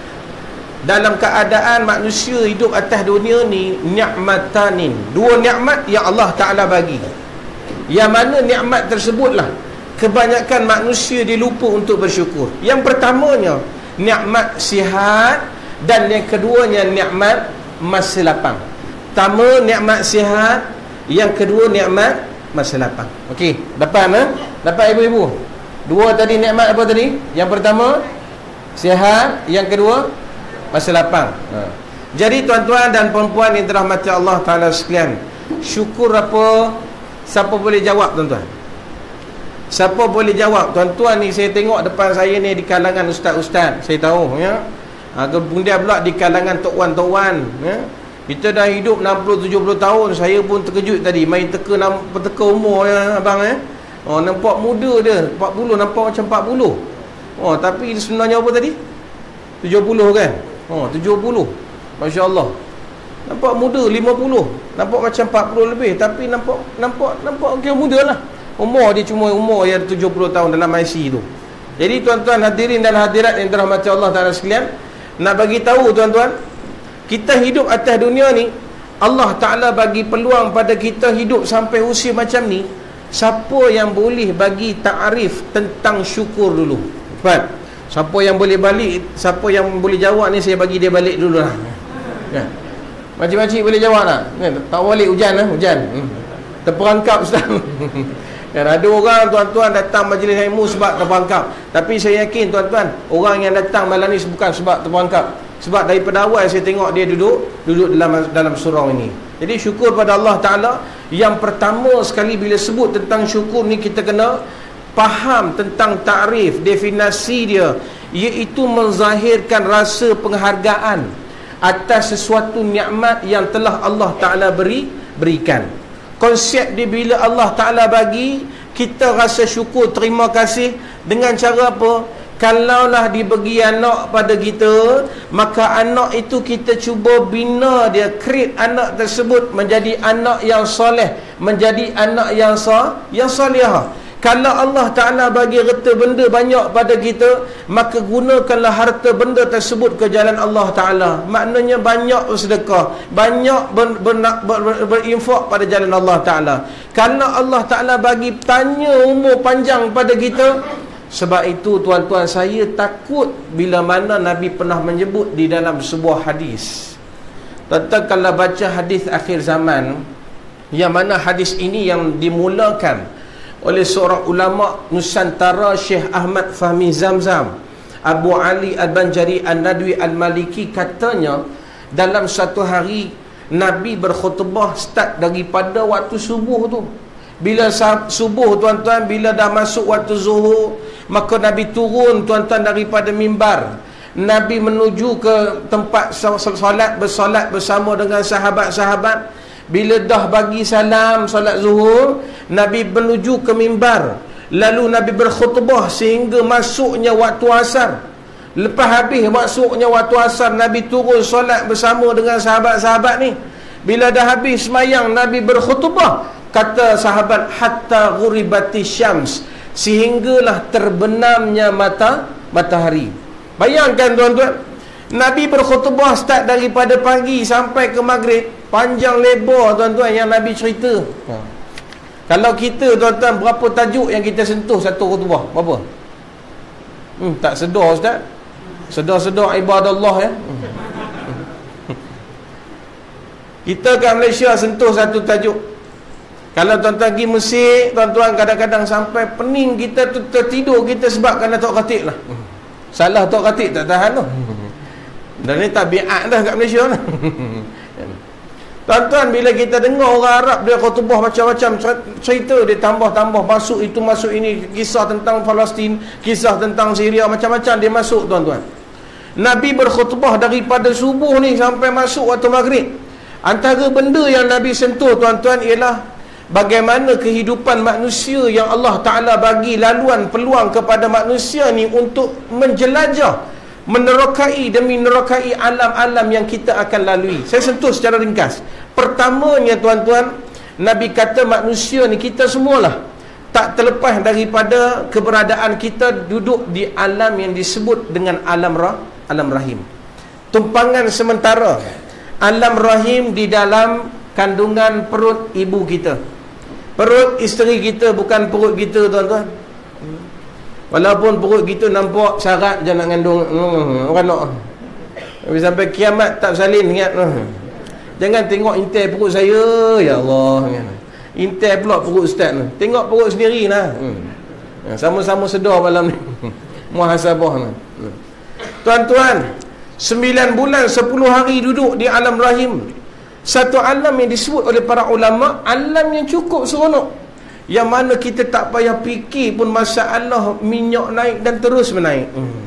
dalam keadaan manusia hidup atas dunia ni, ni'matanin, dua nikmat yang Allah Ta'ala bagi, yang mana nikmat tersebutlah kebanyakan manusia dilupa untuk bersyukur. Yang pertamanya nikmat sihat, dan yang keduanya nikmat masa lapang. Pertama nikmat sihat, yang kedua nikmat masa lapang. Okey, dapat, eh? Dapat ibu-ibu? Dua tadi nikmat apa tadi? Yang pertama sihat, yang kedua masa lapang. Ha. Jadi tuan-tuan dan perempuan yang dirahmati Allah Ta'ala sekalian, syukur apa? Siapa boleh jawab tuan-tuan? Siapa boleh jawab? Tuan-tuan ni saya tengok depan saya ni di kalangan ustaz-ustaz, saya tahu, ya. Ha, kemudian pula di kalangan tok wan-tok wan, ya. Kita dah hidup enam puluh tujuh puluh tahun. Saya pun terkejut tadi, main teka teka umur, ya abang, eh. Oh, nampak muda dia, empat puluh, nampak macam empat puluh. Oh, tapi sebenarnya apa tadi? tujuh puluh kan? Oh, tujuh puluh. Masya-Allah. Nampak muda, lima puluh. Nampak macam empat puluh lebih, tapi nampak nampak nampak okey, muda lah. Umur dia cuma umur yang tujuh puluh tahun dalam I C tu. Jadi tuan-tuan hadirin dan hadirat yang dirahmati Allah Taala sekalian, nak bagi tahu tuan-tuan, Kita hidup atas dunia ni, Allah Ta'ala bagi peluang pada kita hidup sampai usia macam ni. Siapa yang boleh bagi ta'rif tentang syukur dulu? Faham? Siapa yang boleh balik, siapa yang boleh jawab ni, saya bagi dia balik dulu lah. Ya. Makcik-makcik boleh jawab tak? Ya, tak balik hujan lah, hujan. Hmm. Terperangkap Ustaz. Dan ada orang tuan-tuan datang majlis ilmu sebab terperangkap. Tapi saya yakin tuan-tuan, orang yang datang malam ni bukan sebab terperangkap. Sebab daripada awal saya tengok dia duduk Duduk dalam dalam surau ini. Jadi syukur pada Allah Ta'ala. Yang pertama sekali bila sebut tentang syukur ni, kita kena faham tentang ta'rif, definisi dia, iaitu menzahirkan rasa penghargaan atas sesuatu nikmat yang telah Allah Ta'ala beri berikan. Konsep dia, bila Allah Ta'ala bagi, kita rasa syukur, terima kasih. Dengan cara apa? Kalaulah dibagi anak pada kita, maka anak itu kita cuba bina dia, create anak tersebut menjadi anak yang soleh, menjadi anak yang sah, yang solehah. Kalau Allah Ta'ala bagi harta benda banyak pada kita, maka gunakanlah harta benda tersebut ke jalan Allah Ta'ala. Maknanya banyak bersedekah, banyak ber, ber, ber, ber, berinfak pada jalan Allah Ta'ala. Kalau Allah Ta'ala bagi tanya umur panjang pada kita, sebab itu tuan-tuan, saya takut bila mana Nabi pernah menyebut di dalam sebuah hadis. Tuan-tuan kalau baca hadis akhir zaman, yang mana hadis ini yang dimulakan oleh seorang ulama Nusantara, Syekh Ahmad Fahmi Zamzam, Abu Ali Al-Banjari Al-Nadwi Al-Maliki, katanya dalam satu hari Nabi berkhutbah start daripada waktu subuh tu. Bila subuh tuan-tuan, bila dah masuk waktu zuhur, maka Nabi turun tuan-tuan daripada mimbar. Nabi menuju ke tempat solat, bersolat bersama dengan sahabat-sahabat. Bila dah bagi salam solat zuhur, Nabi menuju ke mimbar. Lalu Nabi berkhutbah sehingga masuknya waktu asar. Lepas habis masuknya waktu asar, Nabi turun solat bersama dengan sahabat-sahabat ni. Bila dah habis semayang, Nabi berkhutbah. Kata sahabat, hatta ghuribati syams, sehinggalah terbenamnya mata matahari. Bayangkan tuan-tuan, Nabi berkhutbah start daripada pagi sampai ke maghrib. Panjang lebar tuan-tuan yang Nabi cerita. Ha. Kalau kita tuan-tuan, berapa tajuk yang kita sentuh satu khutbah? Berapa? Hmm, tak sedar Ustaz. Sedar-sedar ibadah Allah ya. Hmm. Kita kat Malaysia sentuh satu tajuk. Kalau tuan-tuan pergi Mesir, tuan-tuan kadang-kadang sampai pening kita tu tertidur kita sebab kerana Tok Khatib lah. Salah Tok Khatib tak tahan tu. Dan ni tabiat dah kat Malaysia lah. Tuan-tuan, bila kita dengar orang Arab dia khutbah macam-macam cerita, dia tambah-tambah masuk itu masuk ini, kisah tentang Palestin, kisah tentang Syria, macam-macam dia masuk tuan-tuan. Nabi berkhutbah daripada subuh ni sampai masuk waktu maghrib. Antara benda yang Nabi sentuh tuan-tuan ialah bagaimana kehidupan manusia yang Allah Ta'ala bagi laluan peluang kepada manusia ni untuk menjelajah, menerokai demi menerokai alam-alam yang kita akan lalui. Saya sentuh secara ringkas. Pertamanya tuan-tuan, Nabi kata manusia ni, kita semualah tak terlepas daripada keberadaan kita duduk di alam yang disebut dengan alam rah, alam rahim. Tumpangan sementara alam rahim di dalam kandungan perut ibu kita. Perut isteri kita bukan perut kita tuan-tuan. Walaupun perut kita nampak syarat je nak ngandung hmm, orang nak. Tapi sampai kiamat tak salin ingat. Hmm. Jangan tengok intai perut saya, ya Allah. Intai pula perut ustaz ni. Tengok perut sendiri lah. Hmm. Sama-sama sedar malam ni. Muhasabah ni. Hmm. Tuan-tuan, sembilan bulan sepuluh hari duduk di alam rahim. Satu alam yang disebut oleh para ulama alam yang cukup seronok, yang mana kita tak payah fikir pun masalah minyak naik dan terus menaik. hmm.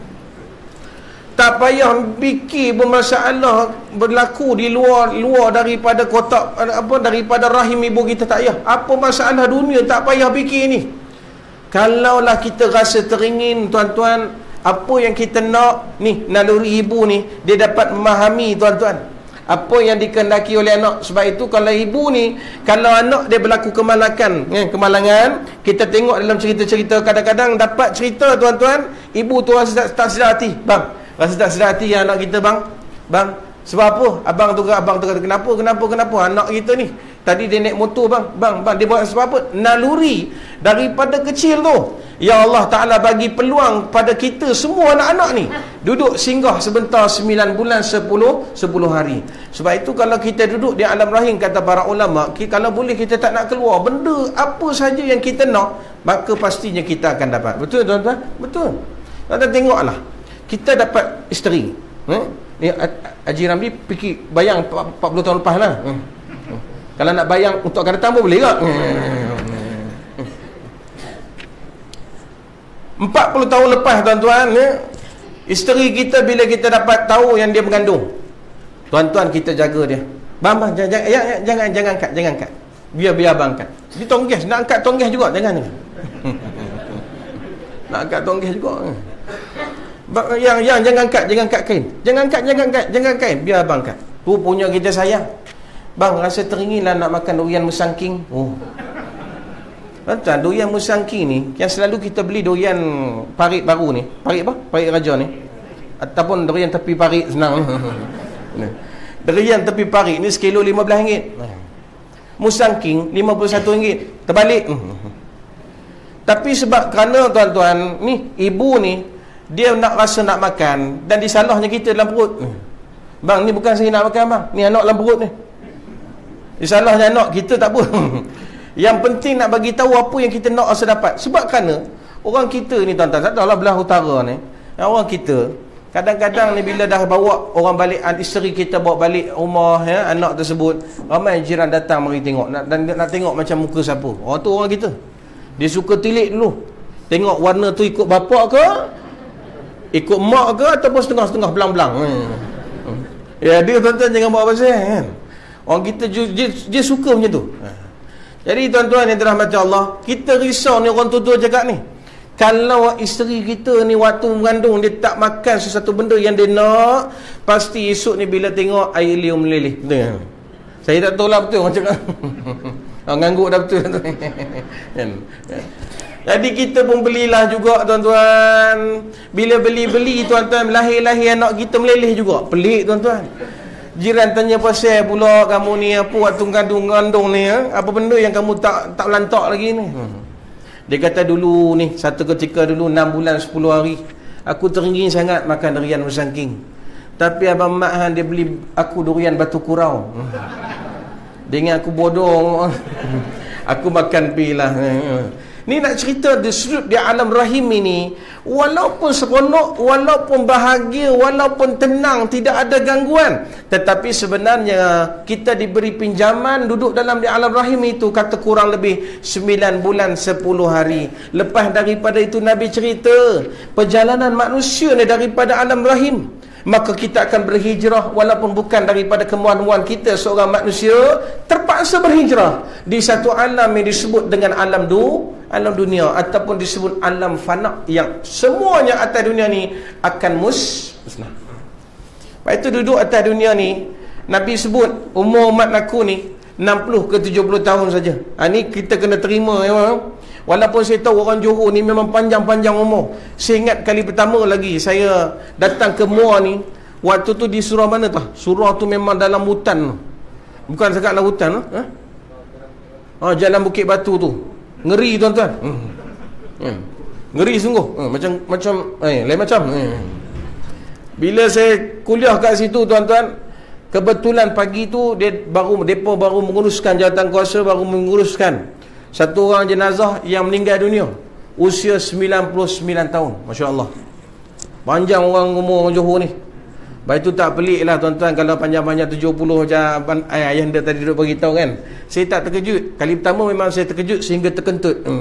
Tak payah fikir pun masalah berlaku di luar luar daripada kotak apa daripada rahim ibu kita. Tak payah. Apa masalah dunia tak payah fikir ni. Kalaulah kita rasa teringin tuan-tuan, apa yang kita nak ni, naluri ibu ni dia dapat memahami tuan-tuan apa yang dikehendaki oleh anak. Sebab itu kalau ibu ni, kalau anak dia berlaku kemalakan, eh, kemalangan, kita tengok dalam cerita-cerita kadang-kadang dapat cerita tuan-tuan, ibu tu rasa tak, tak sedar hati. Bang, rasa tak sedar hati yang anak kita bang. Bang, Sebab apa? Abang tu abang tu kata, kenapa, kenapa, kenapa anak kita ni tadi dia naik motor bang, bang, bang, dia buat sebab apa? Naluri daripada kecil tu. Ya Allah Ta'ala bagi peluang pada kita semua anak-anak ni duduk singgah sebentar sembilan bulan sepuluh hari. Sebab itu kalau kita duduk di alam rahim, kata para ulama, kalau boleh kita tak nak keluar, benda apa saja yang kita nak, maka pastinya kita akan dapat. Betul tuan-tuan? Betul. Tuan-tuan tengoklah, kita dapat isteri, eh? Ni Haji Ramli fikir bayang empat puluh tahun lepas lah. Hmm. Hmm. Kalau nak bayang untuk akan datang pun boleh tak? Hmm. empat puluh tahun lepas tuan-tuan, ya, isteri kita bila kita dapat tahu yang dia mengandung, tuan-tuan kita jaga dia. Bang bang jangan jangan jangan jangan, jangan angkat, jangan angkat. Biar biar abang angkat. Dia tongges, nak angkat tongges juga, jangan jangan. Nak angkat tongges juga. Yang yang jangan angkat, jangan angkat kain. Jangan angkat, jangan angkat, jangan angkat kain. Biar abang angkat. Rupanya kita sayang. Bang, rasa teringinlah nak makan durian musangking. Oh. Tuan, durian musangking ni yang selalu kita beli durian parit baru ni. Parit apa? Parit raja ni. Ataupun durian tepi parit, senang. Durian tepi parit ni sekilo lima belas ringgit. Musangking lima puluh satu ringgit. Terbalik. Tapi sebab kerana tuan-tuan ni, ibu ni dia nak rasa nak makan dan disalahnya kita dalam perut. Bang, ni bukan saya nak makan bang, ni anak dalam perut ni. Disalahnya anak kita tak apa. Yang penting nak bagi tahu apa yang kita nak rasa dapat. Sebab kerana orang kita ni tuan-tuan, tak tahulah belah utara ni, orang kita kadang-kadang ni bila dah bawa orang balik, isteri kita bawa balik rumah, ya, anak tersebut, ramai jiran datang mari tengok, nak, dan nak tengok macam muka siapa. Orang tu orang kita, dia suka tilik dulu, tengok warna tu ikut bapak ke, ikut mak ke, ataupun setengah-setengah belang-belang. hmm. Ya, dia tuan-tuan jangan buat pasal kan. Orang kita dia, dia suka macam tu. Jadi tuan-tuan yang dirahmati Allah, kita risau ni orang tua-tua cakap ni, kalau isteri kita ni waktu mengandung dia tak makan sesuatu benda yang dia nak, pasti esok ni bila tengok air liur meleleh. Betul. Saya tak tahu lah betul orang cakap. Orang ngangguk dah betul. Jadi kita pun belilah juga tuan-tuan. Bila beli-beli tuan-tuan, lahir-lahir anak kita meleleh juga. Pelik tuan-tuan. Jiran tanya pasal pula kamu ni apa waktu kandung-kandung ni, ha? Apa benda yang kamu tak tak lantak lagi ni? Hmm. Dia kata dulu ni, satu ketika dulu enam bulan sepuluh hari, aku teringin sangat makan durian musangking. Tapi abang mak han dia beli aku durian batu kurau. Hmm. Dia ingat aku bodoh. Aku makan pilah. Ni nak cerita di sudut di alam rahim ini, walaupun seronok, walaupun bahagia, walaupun tenang, tidak ada gangguan, tetapi sebenarnya kita diberi pinjaman duduk dalam di alam rahim itu, kata kurang lebih sembilan bulan sepuluh hari. Lepas daripada itu Nabi cerita perjalanan manusia ni daripada alam rahim, maka kita akan berhijrah, walaupun bukan daripada kemahuan kita seorang manusia, terpaksa berhijrah di satu alam yang disebut dengan alam du, alam dunia, ataupun disebut alam fana, yang semuanya atas dunia ni akan mus musnah. Lepas itu duduk atas dunia ni, Nabi sebut umur umat aku ni enam puluh ke tujuh puluh tahun saja. Ha, ni kita kena terima ya. Walaupun saya tahu orang Johor ni memang panjang-panjang umur. Saya ingat kali pertama lagi saya datang ke Muar ni, waktu tu di surau mana tah? Surau tu memang dalam hutan. Bukan sekat dalam hutan, ha? Ha, jalan Bukit Batu tu. Ngeri tuan-tuan. Hmm. Hmm. Ngeri sungguh. Hmm. Macam macam eh lain macam. Hmm. Bila saya kuliah kat situ tuan-tuan, kebetulan pagi tu dia baru depa baru menguruskan jawatan kuasa, baru menguruskan satu orang jenazah yang meninggal dunia, usia sembilan puluh sembilan tahun. Masya Allah, panjang orang umur orang Johor ni. Baik tu tak pelik lah tuan-tuan, kalau panjang-panjang tujuh puluh macam ayah ayah anda tadi duduk beritahu kan. Saya tak terkejut. Kali pertama memang saya terkejut sehingga terkentut. hmm.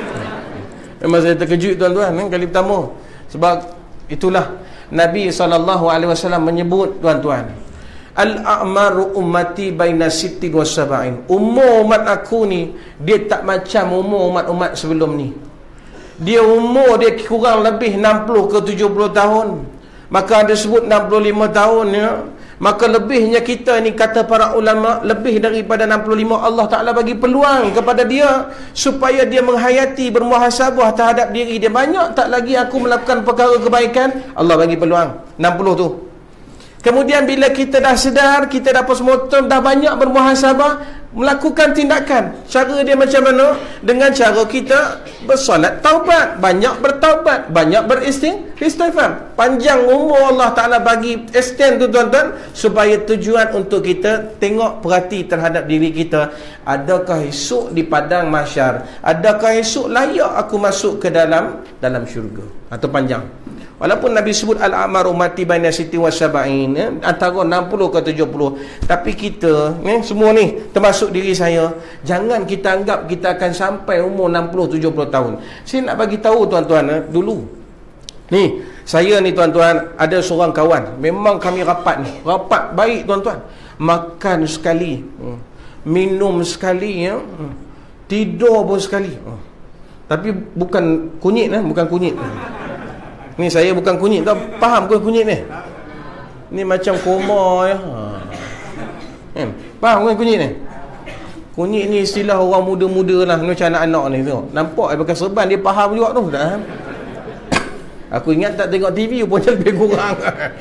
Memang saya terkejut tuan-tuan, kali pertama. Sebab itulah Nabi sallallahu alaihi wasallam menyebut tuan-tuan, al-a'maru ummati baina sittin wa sab'in. Umur umat aku ni dia tak macam umur umat-umat sebelum ni. Dia umur dia kurang lebih enam puluh ke tujuh puluh tahun. Maka ada sebut enam puluh lima tahun ya. Maka lebihnya kita ni, kata para ulama, lebih daripada enam puluh lima, Allah Ta'ala bagi peluang kepada dia supaya dia menghayati, bermuhasabah terhadap diri dia. Banyak tak lagi aku melakukan perkara kebaikan? Allah bagi peluang enam puluh tu. Kemudian bila kita dah sedar, kita dah postmortem, dah banyak bermuhasabah, melakukan tindakan. Cara dia macam mana? Dengan cara kita bersolat taubat, banyak bertaubat, banyak beristighfar. Panjang umur Allah Ta'ala bagi extend tu tuan-tuan, supaya tujuan untuk kita tengok, perhati terhadap diri kita. Adakah esok di padang mahsyar, adakah esok layak aku masuk ke dalam dalam syurga? Atau panjang. Walaupun Nabi sebut al-a'mar ummati baina siti wa sab'in, ya, antara enam puluh ke tujuh puluh, tapi kita ni, semua ni termasuk diri saya, jangan kita anggap kita akan sampai umur enam puluh tujuh puluh tahun. Saya nak bagi tahu tuan-tuan, eh, dulu ni saya ni tuan-tuan, ada seorang kawan, memang kami rapat ni, rapat baik tuan-tuan, makan sekali, minum sekali, ya, tidur pun sekali, tapi bukan kunyit, eh, bukan kunyit. Ni saya bukan kunyit tau. Faham ke kunyit ni? Ni macam koma, ya. Ha. Faham kan kunyit ni? Kunyit ni istilah orang muda-muda lah, macam anak-anak ni tengok. Nampak dia pakai serban, dia faham juga tu. Tak? Aku ingat tak tengok T V pun lebih kurang.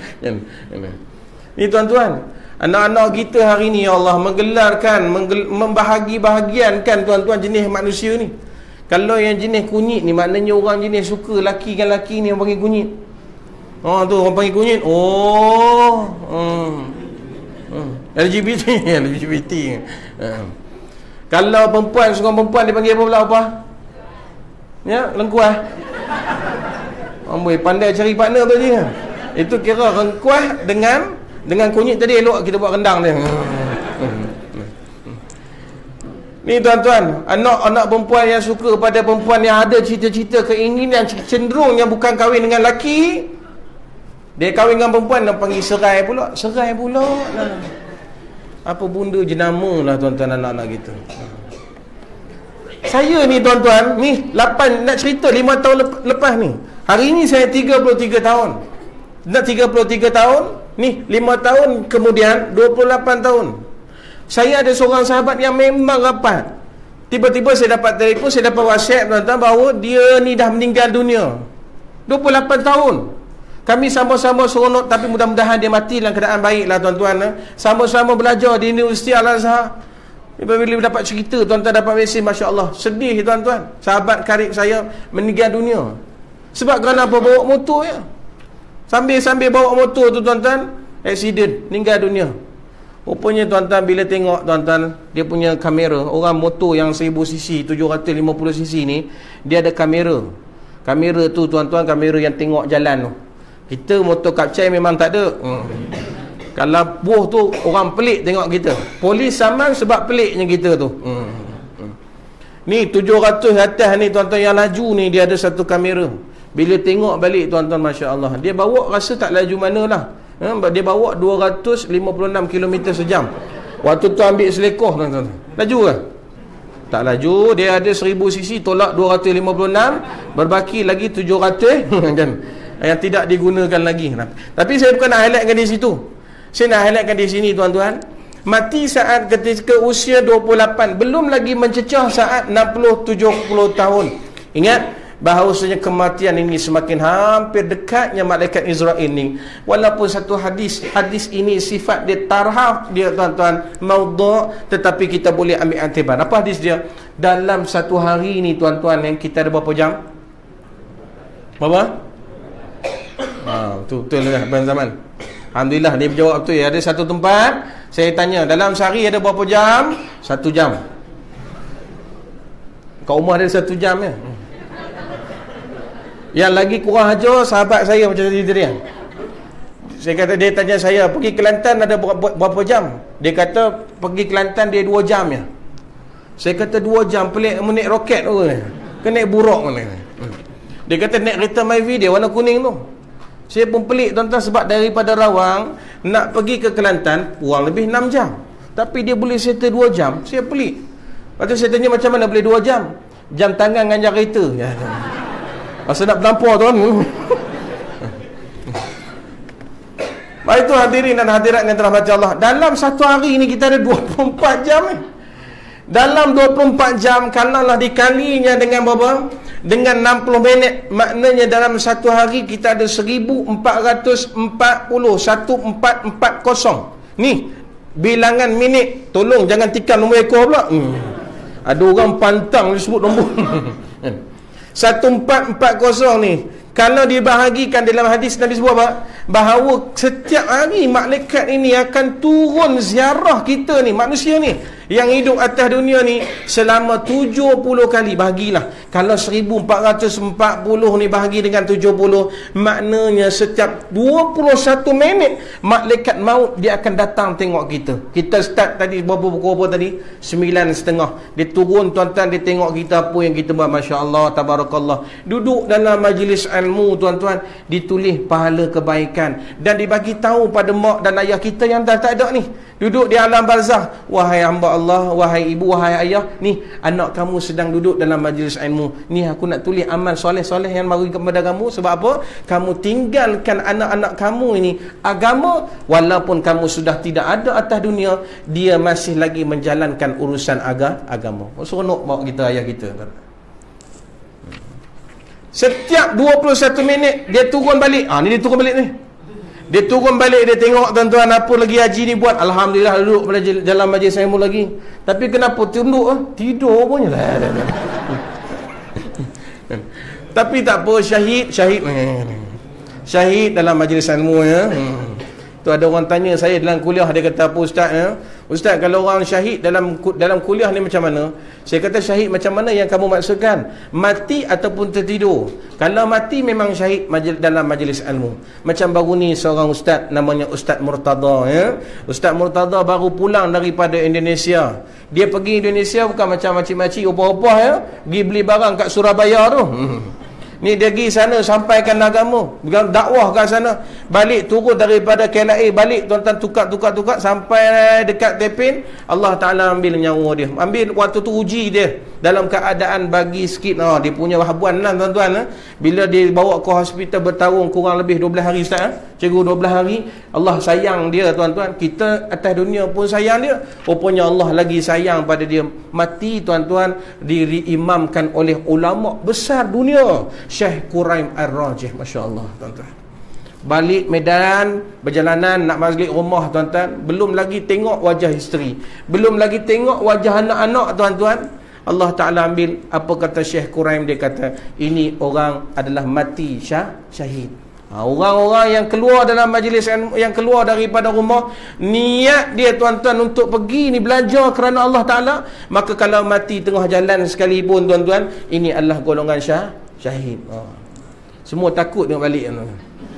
Ni tuan-tuan, anak-anak kita hari ni, ya Allah, menggelarkan, menggel- membahagi-bahagiankan tuan-tuan jenis manusia ni. Kalau yang jenis kunyit ni, maknanya orang jenis suka laki kan laki ni yang panggil kunyit. Oh tu orang panggil kunyit. Oh. Hmm. Hmm. L G B T, L G B T. Hmm. Kalau perempuan, seorang perempuan dia panggil apa pula apa? Ya, lengkuah. Amboi, pandai cari partner tu je. Itu kira lengkuah dengan dengan kunyit tadi, elok kita buat rendang dia. Hmm. Ni tuan-tuan, anak-anak perempuan yang suka pada perempuan yang ada cita-cita, keinginan, cenderungnya bukan kahwin dengan lelaki, dia kahwin dengan perempuan, dia panggil serai pula. Serai pula lah. Apa bunda jenama lah tuan-tuan anak-anak kita. Saya ni tuan-tuan, ni lapan, nak cerita lima tahun lep- lepas ni. Hari ni saya tiga puluh tiga tahun. Nak tiga puluh tiga tahun, ni lima tahun kemudian dua puluh lapan tahun. Saya ada seorang sahabat yang memang rapat. Tiba-tiba saya dapat telefon, saya dapat WhatsApp tuan-tuan, bahawa dia ni dah meninggal dunia. dua puluh lapan tahun. Kami sama-sama seronok, tapi mudah-mudahan dia mati dalam keadaan baik lah tuan-tuan. Sama-sama belajar di Universiti Al-Azhar. Bila dapat cerita, tuan-tuan dapat mesej, Masya Allah, sedih tuan-tuan. Sahabat karib saya meninggal dunia. Sebab kerana apa? Bawa motor ya. Sambil-sambil bawa motor tu tuan-tuan, aksiden, meninggal dunia. Rupanya tuan-tuan, bila tengok tuan-tuan, dia punya kamera, orang motor yang seribu cc, tujuh ratus lima puluh cc ni, dia ada kamera. Kamera tu tuan-tuan, kamera yang tengok jalan tu. Kita motor kapcai memang tak ada. Hmm. Kalau buah tu, orang pelik tengok kita. Polis saman sebab peliknya kita tu. Hmm. Hmm. Ni tujuh ratus atas ni tuan-tuan yang laju ni, dia ada satu kamera. Bila tengok balik tuan-tuan, Masya Allah, dia bawa rasa tak laju mana lah. Ha, dia bawa dua ratus lima puluh enam kilometer sejam. Waktu tu ambil selekoh tuan-tuan. Laju ke? Tak laju. Dia ada seribu cc, tolak dua ratus lima puluh enam, berbaki lagi tujuh ratus kan, yang tidak digunakan lagi. Tapi saya bukan nak highlightkan di situ. Saya nak highlightkan di sini tuan-tuan. Mati saat ketika usia dua puluh lapan, belum lagi mencecah saat enam puluh tujuh puluh tahun. Ingat bahawasanya kematian ini semakin hampir dekatnya malaikat Israel ini. Walaupun satu hadis, hadis ini sifat dia tarhaf, dia tuan-tuan maudhu', tetapi kita boleh ambil antibar. Apa hadis dia? Dalam satu hari ini tuan-tuan, yang kita ada berapa jam? Berapa? Ha, tu betul lah Abang Zaman. Alhamdulillah dia berjawab betul ya. Ada satu tempat saya tanya, dalam sehari ada berapa jam? Satu jam. Kat rumah ada satu jam ya. Yang lagi kurang ajar sahabat saya macam tadi dia. Saya kata, dia tanya saya, pergi Kelantan ada berapa, berapa jam? Dia kata pergi Kelantan dia dua jam ya. Saya kata dua jam, pelik naik roket tu ke naik buruk mana. Dia kata naik kereta Myvi dia warna kuning tu. Saya pun pelik tuan-tuan, sebab daripada Rawang nak pergi ke Kelantan kurang lebih enam jam, tapi dia boleh settle dua jam. Saya pelik. Lepas tu saya tanya, macam mana boleh dua jam? Jam tangan dengan jam kereta ya. Masa nak berlampau tuan. Baik tu hadirin dan hadirat yang dirahmati Allah. Dalam satu hari ni kita ada dua puluh empat jam eh. Dalam dua puluh empat jam, kalaulah dikalinya dengan berapa? dengan enam puluh minit, maknanya dalam satu hari kita ada seribu empat ratus empat puluh, seribu empat ratus empat puluh. Ni bilangan minit. Tolong jangan tikam nombor ekor pula. hmm. Ada orang pantang disebut nombor. seribu empat ratus empat puluh ni kalau dibahagikan dalam hadis Nabi sebut apa? Bahawa setiap hari malaikat ini akan turun ziarah kita ni, manusia ni yang hidup atas dunia ni selama tujuh puluh kali. Bahagilah, kalau seribu empat ratus empat puluh ni bahagi dengan tujuh puluh, maknanya setiap dua puluh satu minit malaikat maut dia akan datang tengok kita. Kita start tadi berapa pukul apa tadi? sembilan setengah. Dia turun tuan-tuan, dia tengok kita apa yang kita buat. Masya Allah, tabarakallah. Duduk dalam majlis ilmu tuan-tuan, ditulis pahala kebaikan dan dibagi tahu pada mak dan ayah kita yang dah tak ada ni, duduk di alam barzah. Wahai hamba Allah, wahai ibu, wahai ayah, ni anak kamu sedang duduk dalam majlis ilmu. Ni aku nak tulis amal soleh-soleh yang bagi kepada kamu. Sebab apa? Kamu tinggalkan anak-anak kamu ini agama, walaupun kamu sudah tidak ada atas dunia, dia masih lagi menjalankan urusan aga, agama. Seronok bawa kita ayah kita. Setiap dua puluh satu minit dia turun balik. Ah ni dia turun balik ni. Dia turun balik, dia tengok tuan-tuan apa lagi haji ni buat. Alhamdulillah duduk pada jalan majlis saya mu lagi. Tapi kenapa tunduk ah? Tidur punya lah. Tapi tak apa, syahid, syahid. Syahid dalam majlis ilmu ya. Tu ada orang tanya saya dalam kuliah, dia kata apa ustaz ya? Ustaz, kalau orang syahid dalam dalam kuliah ni macam mana? Saya kata syahid macam mana yang kamu maksudkan? Mati ataupun tertidur? Kalau mati memang syahid majlis, dalam majlis ilmu. Macam baru ni seorang ustaz namanya Ustaz Murtada ya. Ustaz Murtada baru pulang daripada Indonesia. Dia pergi Indonesia bukan macam makcik-makcik opah-opah ya, pergi beli barang kat Surabaya tu. Ni dia pergi sana sampaikan agama, dakwah kat sana. Balik turun daripada K L A, balik tuan-tuan tukar-tukar-tukar sampai dekat Tepin, Allah Ta'ala ambil nyawa dia. Ambil waktu tu uji dia dalam keadaan bagi sikit. Oh, dia punya habuan lah tuan-tuan. Bila dia bawa ke hospital bertarung kurang lebih dua belas hari Ustaz. Cikgu dua belas hari. Allah sayang dia tuan-tuan. Kita atas dunia pun sayang dia. Rupanya Allah lagi sayang pada dia. Mati tuan-tuan diimamkan oleh ulama besar dunia, Syekh Quraim Ar-Rajih. Masya Allah tuan-tuan. Balik Medan, berjalanan nak balik rumah tuan-tuan, belum lagi tengok wajah isteri, belum lagi tengok wajah anak-anak tuan-tuan. Allah Ta'ala ambil, apa kata Syekh Quraim, dia kata ini orang adalah mati syah, syahid. Ha, orang-orang yang keluar dalam majlis, yang keluar daripada rumah, niat dia tuan-tuan untuk pergi ni belajar kerana Allah Ta'ala, maka kalau mati tengah jalan sekalipun tuan-tuan, ini adalah golongan syah, syahid. Ha. Semua takut tengok balik tuan-tuan.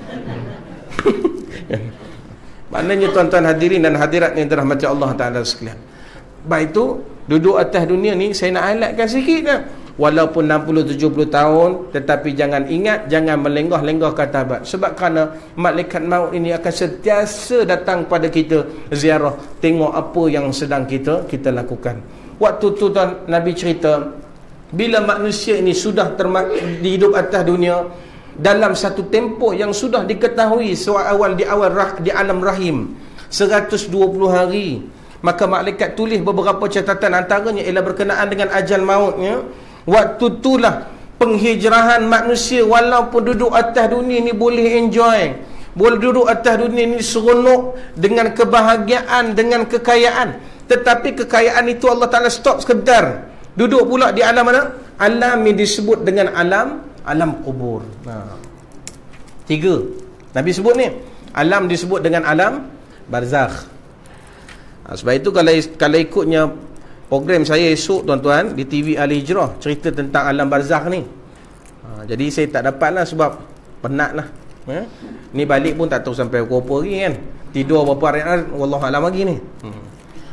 Maknanya tuan-tuan hadirin dan hadirat yang dirahmati Allah Ta'ala sekalian, baik itu duduk atas dunia ni, saya nak highlightkan sikit kan. Walaupun enam puluh tujuh puluh tahun, tetapi jangan ingat, jangan melenggah-lenggah kata abad. Sebab kerana malaikat maut ini akan sentiasa datang pada kita ziarah, tengok apa yang sedang kita kita lakukan. Waktu tu tuan, Nabi cerita, bila manusia ini sudah hidup atas dunia dalam satu tempoh yang sudah diketahui awal di awal rah, di alam rahim seratus dua puluh hari, maka malaikat tulis beberapa catatan, antaranya ialah berkenaan dengan ajal mautnya. Waktu itulah penghijrahan manusia, walaupun duduk atas dunia ni boleh enjoy, boleh duduk atas dunia ni seronok dengan kebahagiaan, dengan kekayaan, tetapi kekayaan itu Allah Ta'ala stop sebentar. Duduk pula di alam mana? Alam yang disebut dengan alam alam kubur. Nah, tiga Nabi sebut ni. Alam disebut dengan alam barzakh. Nah, sebab itu kalau kalau ikutnya program saya esok tuan-tuan di T V Al-Hijrah, cerita tentang alam barzakh ni. Ha, jadi saya tak dapat lah sebab penat lah. Eh? Ni balik pun tak tahu sampai berapa hari kan. Tidur berapa hari, wallahualam lagi ni. Hmm.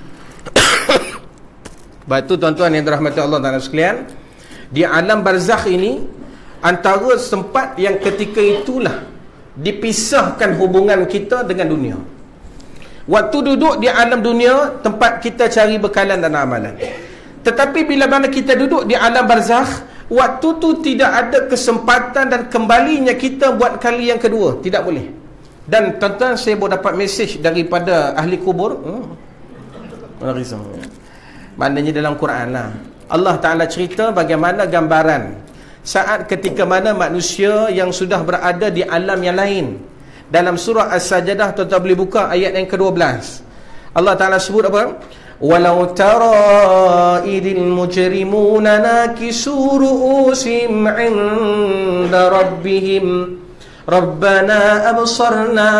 Sebab itu tuan-tuan yang dirahmati Allah Ta'ala sekalian, di alam barzakh ini antara sempat yang ketika itulah dipisahkan hubungan kita dengan dunia. Waktu duduk di alam dunia, tempat kita cari bekalan dan amalan. Tetapi bila mana kita duduk di alam barzakh, waktu tu tidak ada kesempatan dan kembalinya kita buat kali yang kedua. Tidak boleh. Dan tuan-tuan, saya baru dapat mesej daripada ahli kubur. Hmm. Mana risau. Maknanya dalam Quran lah, Allah Ta'ala cerita bagaimana gambaran saat ketika mana manusia yang sudah berada di alam yang lain. Dalam surah As-Sajdah, tuan-tuan boleh buka ayat yang kedua belas. Allah Ta'ala sebut apa? Walau tara idil mujrimuna nakisu ru'usim 'inda rabbihim Rabbana absarna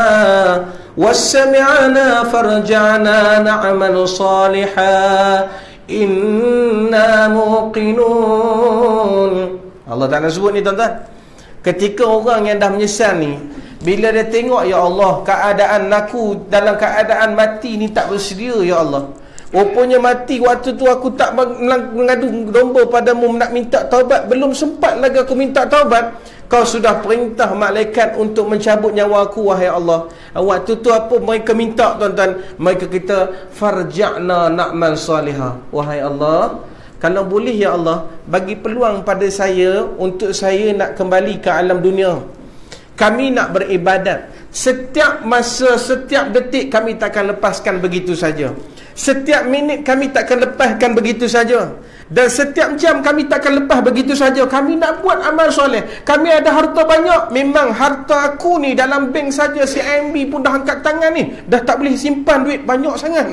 wassami'na farja'na na'mal salihan inna muqinun. Allah Ta'ala sebut ni tuan-tuan, ketika orang yang dah menyesal ni, bila dia tengok, ya Allah, keadaan aku dalam keadaan mati ni tak bersedia, ya Allah. Rupanya mati waktu tu aku tak mengadu domba padamu nak minta taubat, belum sempat lagi aku minta taubat, kau sudah perintah malaikat untuk mencabut nyawa aku, wahai Allah. Waktu tu apa mereka minta, tuan-tuan? Mereka kata, farja'na na'mal salihah. Wahai Allah, kalau boleh ya Allah, bagi peluang pada saya untuk saya nak kembali ke alam dunia. Kami nak beribadat. Setiap masa, setiap detik kami takkan lepaskan begitu saja. Setiap minit kami takkan lepaskan begitu saja. Dan setiap jam kami takkan lepas begitu saja. Kami nak buat amal soleh. Kami ada harta banyak. Memang harta aku ni dalam bank saja, C I M B pun dah angkat tangan ni. Dah tak boleh simpan duit banyak sangat.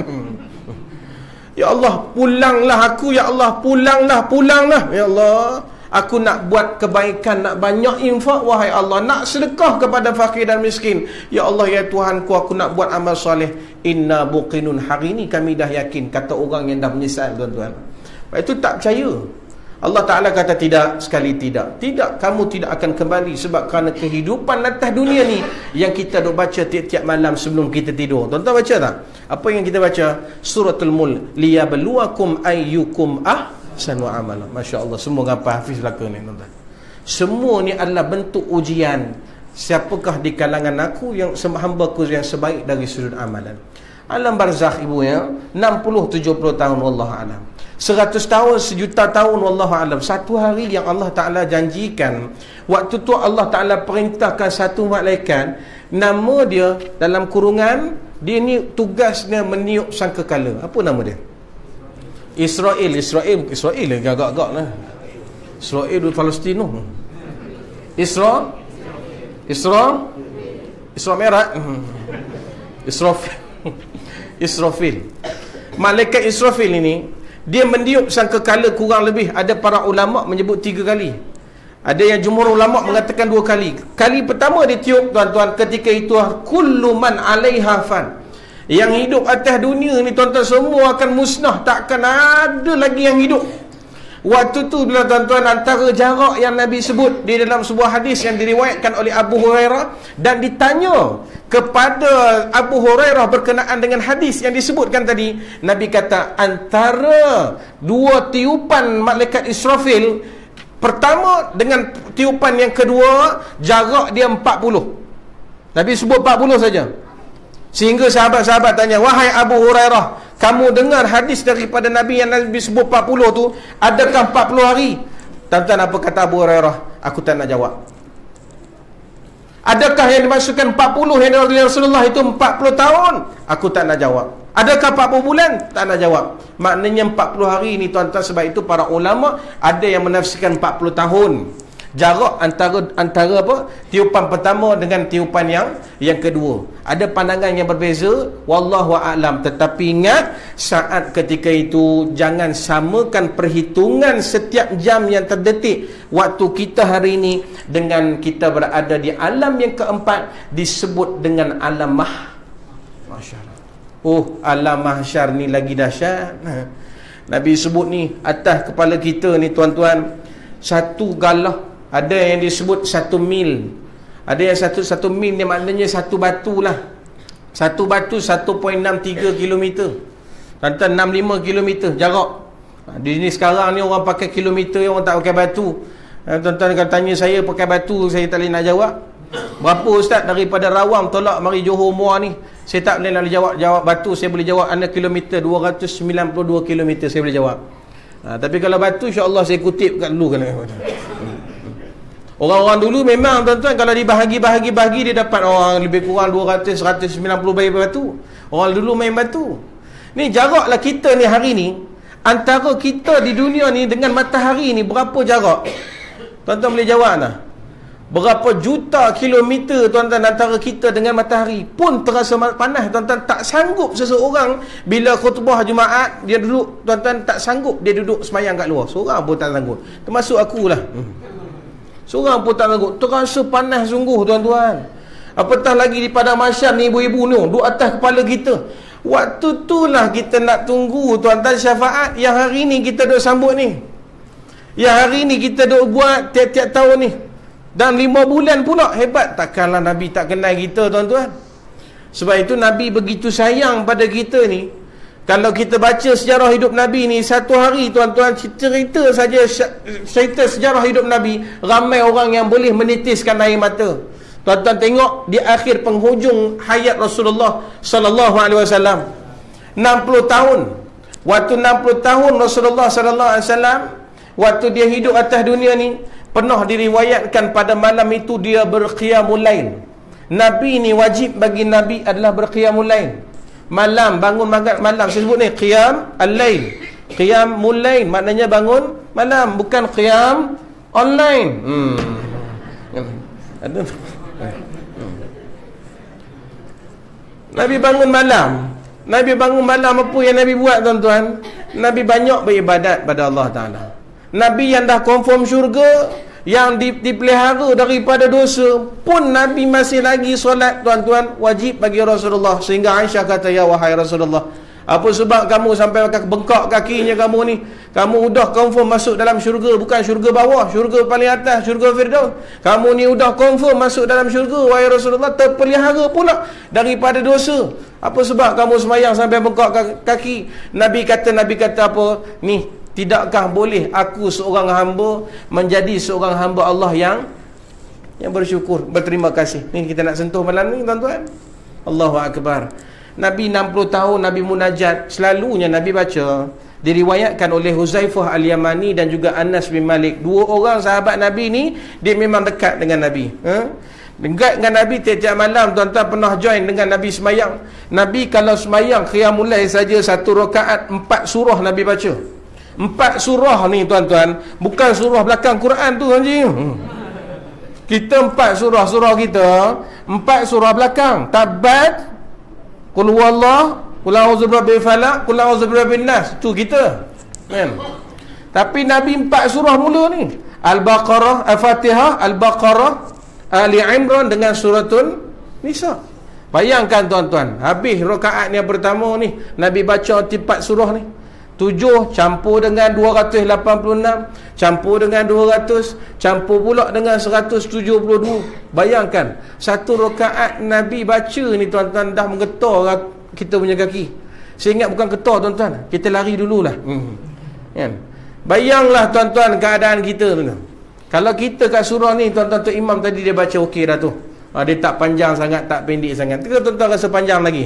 Ya Allah, pulanglah aku. Ya Allah, pulanglah, pulanglah. Ya Allah, aku nak buat kebaikan, nak banyak infak, wahai Allah. Nak sedekah kepada fakir dan miskin. Ya Allah, ya Tuhanku, aku nak buat amal soleh. Inna buqinun. Hari ni kami dah yakin, kata orang yang dah menyesal, tuan-tuan. Itu tak percaya. Allah Ta'ala kata tidak, sekali tidak. Tidak, kamu tidak akan kembali. Sebab kerana kehidupan atas dunia ni yang kita duk baca tiap-tiap malam sebelum kita tidur. Tuan-tuan baca tak? Apa yang kita baca? Suratul Mulk. Liyabluwakum ayyukum ahsanu amala. Masya Allah, semua ngapa hafiz belaka ni, tuan-tuan. Semua ni adalah bentuk ujian. Siapakah di kalangan aku yang hamba ku yang sebaik dari sudut amalan. Alam barzakh, ibu ya, enam puluh tujuh puluh tahun, wallahu alam. Seratus tahun, sejuta tahun, wallahu alam. Satu hari yang Allah Ta'ala janjikan, waktu tu Allah Ta'ala perintahkan satu malaikat, nama dia dalam kurungan, dia ni tugasnya meniup sangkakala. Apa nama dia? Israel. Israel Israel agak-agak lah. Israel di Palestin. Isra Isra Isra Mi'raj. Israfil. Israfil. Malaikat Israfil ini, dia meniup sangkakala kurang lebih, ada para ulama menyebut tiga kali. Ada yang jumhur ulama mengatakan dua kali. Kali pertama dia tiup, tuan-tuan, ketika itu kullu man 'alaiha fan. Yang hidup atas dunia ni, tuan-tuan, semua akan musnah, takkan ada lagi yang hidup. Waktu tu, tuan-tuan, antara jarak yang Nabi sebut di dalam sebuah hadis yang diriwayatkan oleh Abu Hurairah, dan ditanya kepada Abu Hurairah berkenaan dengan hadis yang disebutkan tadi, Nabi kata antara dua tiupan malaikat Israfil, pertama dengan tiupan yang kedua, jarak dia empat puluh. Nabi sebut empat puluh saja. Sehingga sahabat-sahabat tanya, wahai Abu Hurairah, kamu dengar hadis daripada Nabi yang Nabi sebut empat puluh tu, adakah empat puluh hari? Tuan-tuan, apa kata Abu Hurairah? Aku tak nak jawab. Adakah yang dimaksudkan empat puluh yang oleh Rasulullah itu empat puluh tahun? Aku tak nak jawab. Adakah empat puluh bulan? Tak nak jawab. Maknanya empat puluh hari ni, tuan-tuan, sebab itu para ulama ada yang menafsirkan empat puluh tahun. Jarak antara antara apa? Tiupan pertama dengan tiupan yang yang kedua. Ada pandangan yang berbeza, wallahu a'lam. Tetapi ingat, saat ketika itu jangan samakan perhitungan setiap jam yang terdetik waktu kita hari ini dengan kita berada di alam yang keempat, disebut dengan alam mah. Masya-Allah. Oh, alam mahsyar ni lagi dahsyat. Nabi sebut ni atas kepala kita ni, tuan-tuan, satu galah. Ada yang disebut satu mil. Ada yang satu satu mil ni maknanya satu batu lah. Satu batu satu perpuluhan enam tiga kilometer. Tuan-tuan, enam puluh lima kilometer jarak. Di sini sekarang ni orang pakai kilometer, orang tak pakai batu. Tuan-tuan kalau tanya saya pakai batu, saya tak boleh nak jawab. Berapa ustaz daripada Rawang tolak mari Johor Muar ni? Saya tak boleh nak jawab jawab batu, saya boleh jawab anda kilometer dua ratus sembilan puluh dua kilometer saya boleh jawab. Ha, tapi kalau batu insya-Allah saya kutip kat dulu kalau orang-orang dulu memang, tuan-tuan, kalau dibahagi-bahagi-bahagi dia dapat orang lebih kurang dua ratus seratus sembilan puluh bayi batu. Orang dulu main batu. Ni jaraklah kita ni hari ni, antara kita di dunia ni dengan matahari ni berapa jarak? Tuan-tuan boleh jawab tak? Berapa juta kilometer tuan-tuan antara kita dengan matahari pun terasa panas. Tuan-tuan tak sanggup seseorang bila khutbah Jumaat dia duduk, tuan-tuan tak sanggup dia duduk semayang kat luar. Seorang pun tak sanggup. Termasuk akulah. Seorang pun tak sanggup. Terasa panas sungguh tuan-tuan. Apatah lagi di padang mahsyar ni ibu-ibu ni duduk atas kepala kita. Waktu itulah kita nak tunggu tuan-tuan syafaat yang hari ni kita duk sambut ni. Yang hari ni kita duk buat tiap-tiap tahun ni. Dan lima bulan pula. Hebat. Takkanlah Nabi tak kenal kita tuan-tuan. Sebab itu Nabi begitu sayang pada kita ni. Kalau kita baca sejarah hidup Nabi ni, satu hari tuan-tuan cerita saja cerita sejarah hidup Nabi, ramai orang yang boleh menitiskan air mata. Tuan-tuan tengok di akhir penghujung hayat Rasulullah sallallahu alaihi wasallam, enam puluh tahun. Waktu enam puluh tahun Rasulullah sallallahu alaihi wasallam, waktu dia hidup atas dunia ni, pernah diriwayatkan pada malam itu dia berqiyamul lail. Nabi ni wajib bagi Nabi adalah berqiyamul lail. Malam, bangun malam. Saya sebut ni qiyam al-lail. Qiyamul lail maknanya bangun malam, bukan qiyam online. Hmm. Ada. Nabi bangun malam. Nabi bangun malam, apa yang Nabi buat tuan-tuan? Nabi banyak beribadat pada Allah Ta'ala. Nabi yang dah confirm syurga, yang dipelihara daripada dosa pun Nabi masih lagi solat tuan-tuan, wajib bagi Rasulullah. Sehingga Aisyah kata, ya wahai Rasulullah, apa sebab kamu sampai bengkak kakinya kamu ni? Kamu udah confirm masuk dalam syurga, bukan syurga bawah, syurga paling atas, syurga Firdaus. Kamu ni udah confirm masuk dalam syurga wahai Rasulullah, terpelihara pula daripada dosa. Apa sebab kamu semayang sampai bengkak kaki? Nabi kata, Nabi kata apa? Ni, tidakkah boleh aku seorang hamba menjadi seorang hamba Allah yang yang bersyukur, berterima kasih. Ni kita nak sentuh malam ni tuan-tuan. Allahu Akbar. Nabi enam puluh tahun Nabi munajat, selalunya Nabi baca. Diriwayatkan oleh Huzaifah Al-Yamani dan juga Anas bin Malik. Dua orang sahabat Nabi ni, dia memang dekat dengan Nabi. Ha? Dekat dengan Nabi tiap-tiap malam tuan-tuan pernah join dengan Nabi semayang. Nabi kalau semayang qiyamul lail saja satu rakaat, empat surah Nabi baca. Empat surah ni tuan-tuan, bukan surah belakang Quran tu Haji. Hmm. Kita empat surah, surah kita empat surah belakang. Tabat, Qul huwallah, Qul a'udzu birabbil falaq, Qul a'udzu birabbin nas. Tu kita. Kan? Tapi Nabi empat surah mula ni. Al-Baqarah, Al-Fatihah, Al-Baqarah, Ali Imran dengan suratul Nisa. Bayangkan tuan-tuan, habis rakaat yang pertama ni Nabi baca empat surah ni. Tujuh campur dengan dua ratus lapan puluh enam, campur dengan dua ratus, campur pula dengan seratus tujuh puluh dua. Bayangkan, satu rakaat Nabi baca ni tuan-tuan dah menggetar kita punya kaki. Saya ingat bukan getar tuan-tuan, kita lari dululah. Hmm. Kan? Bayanglah tuan-tuan keadaan kita tu. Kalau kita kat surah ni tuan-tuan, tu imam tadi dia baca okey dah tu. Ha, dia tak panjang sangat, tak pendek sangat. Kita tuan-tuan rasa panjang lagi.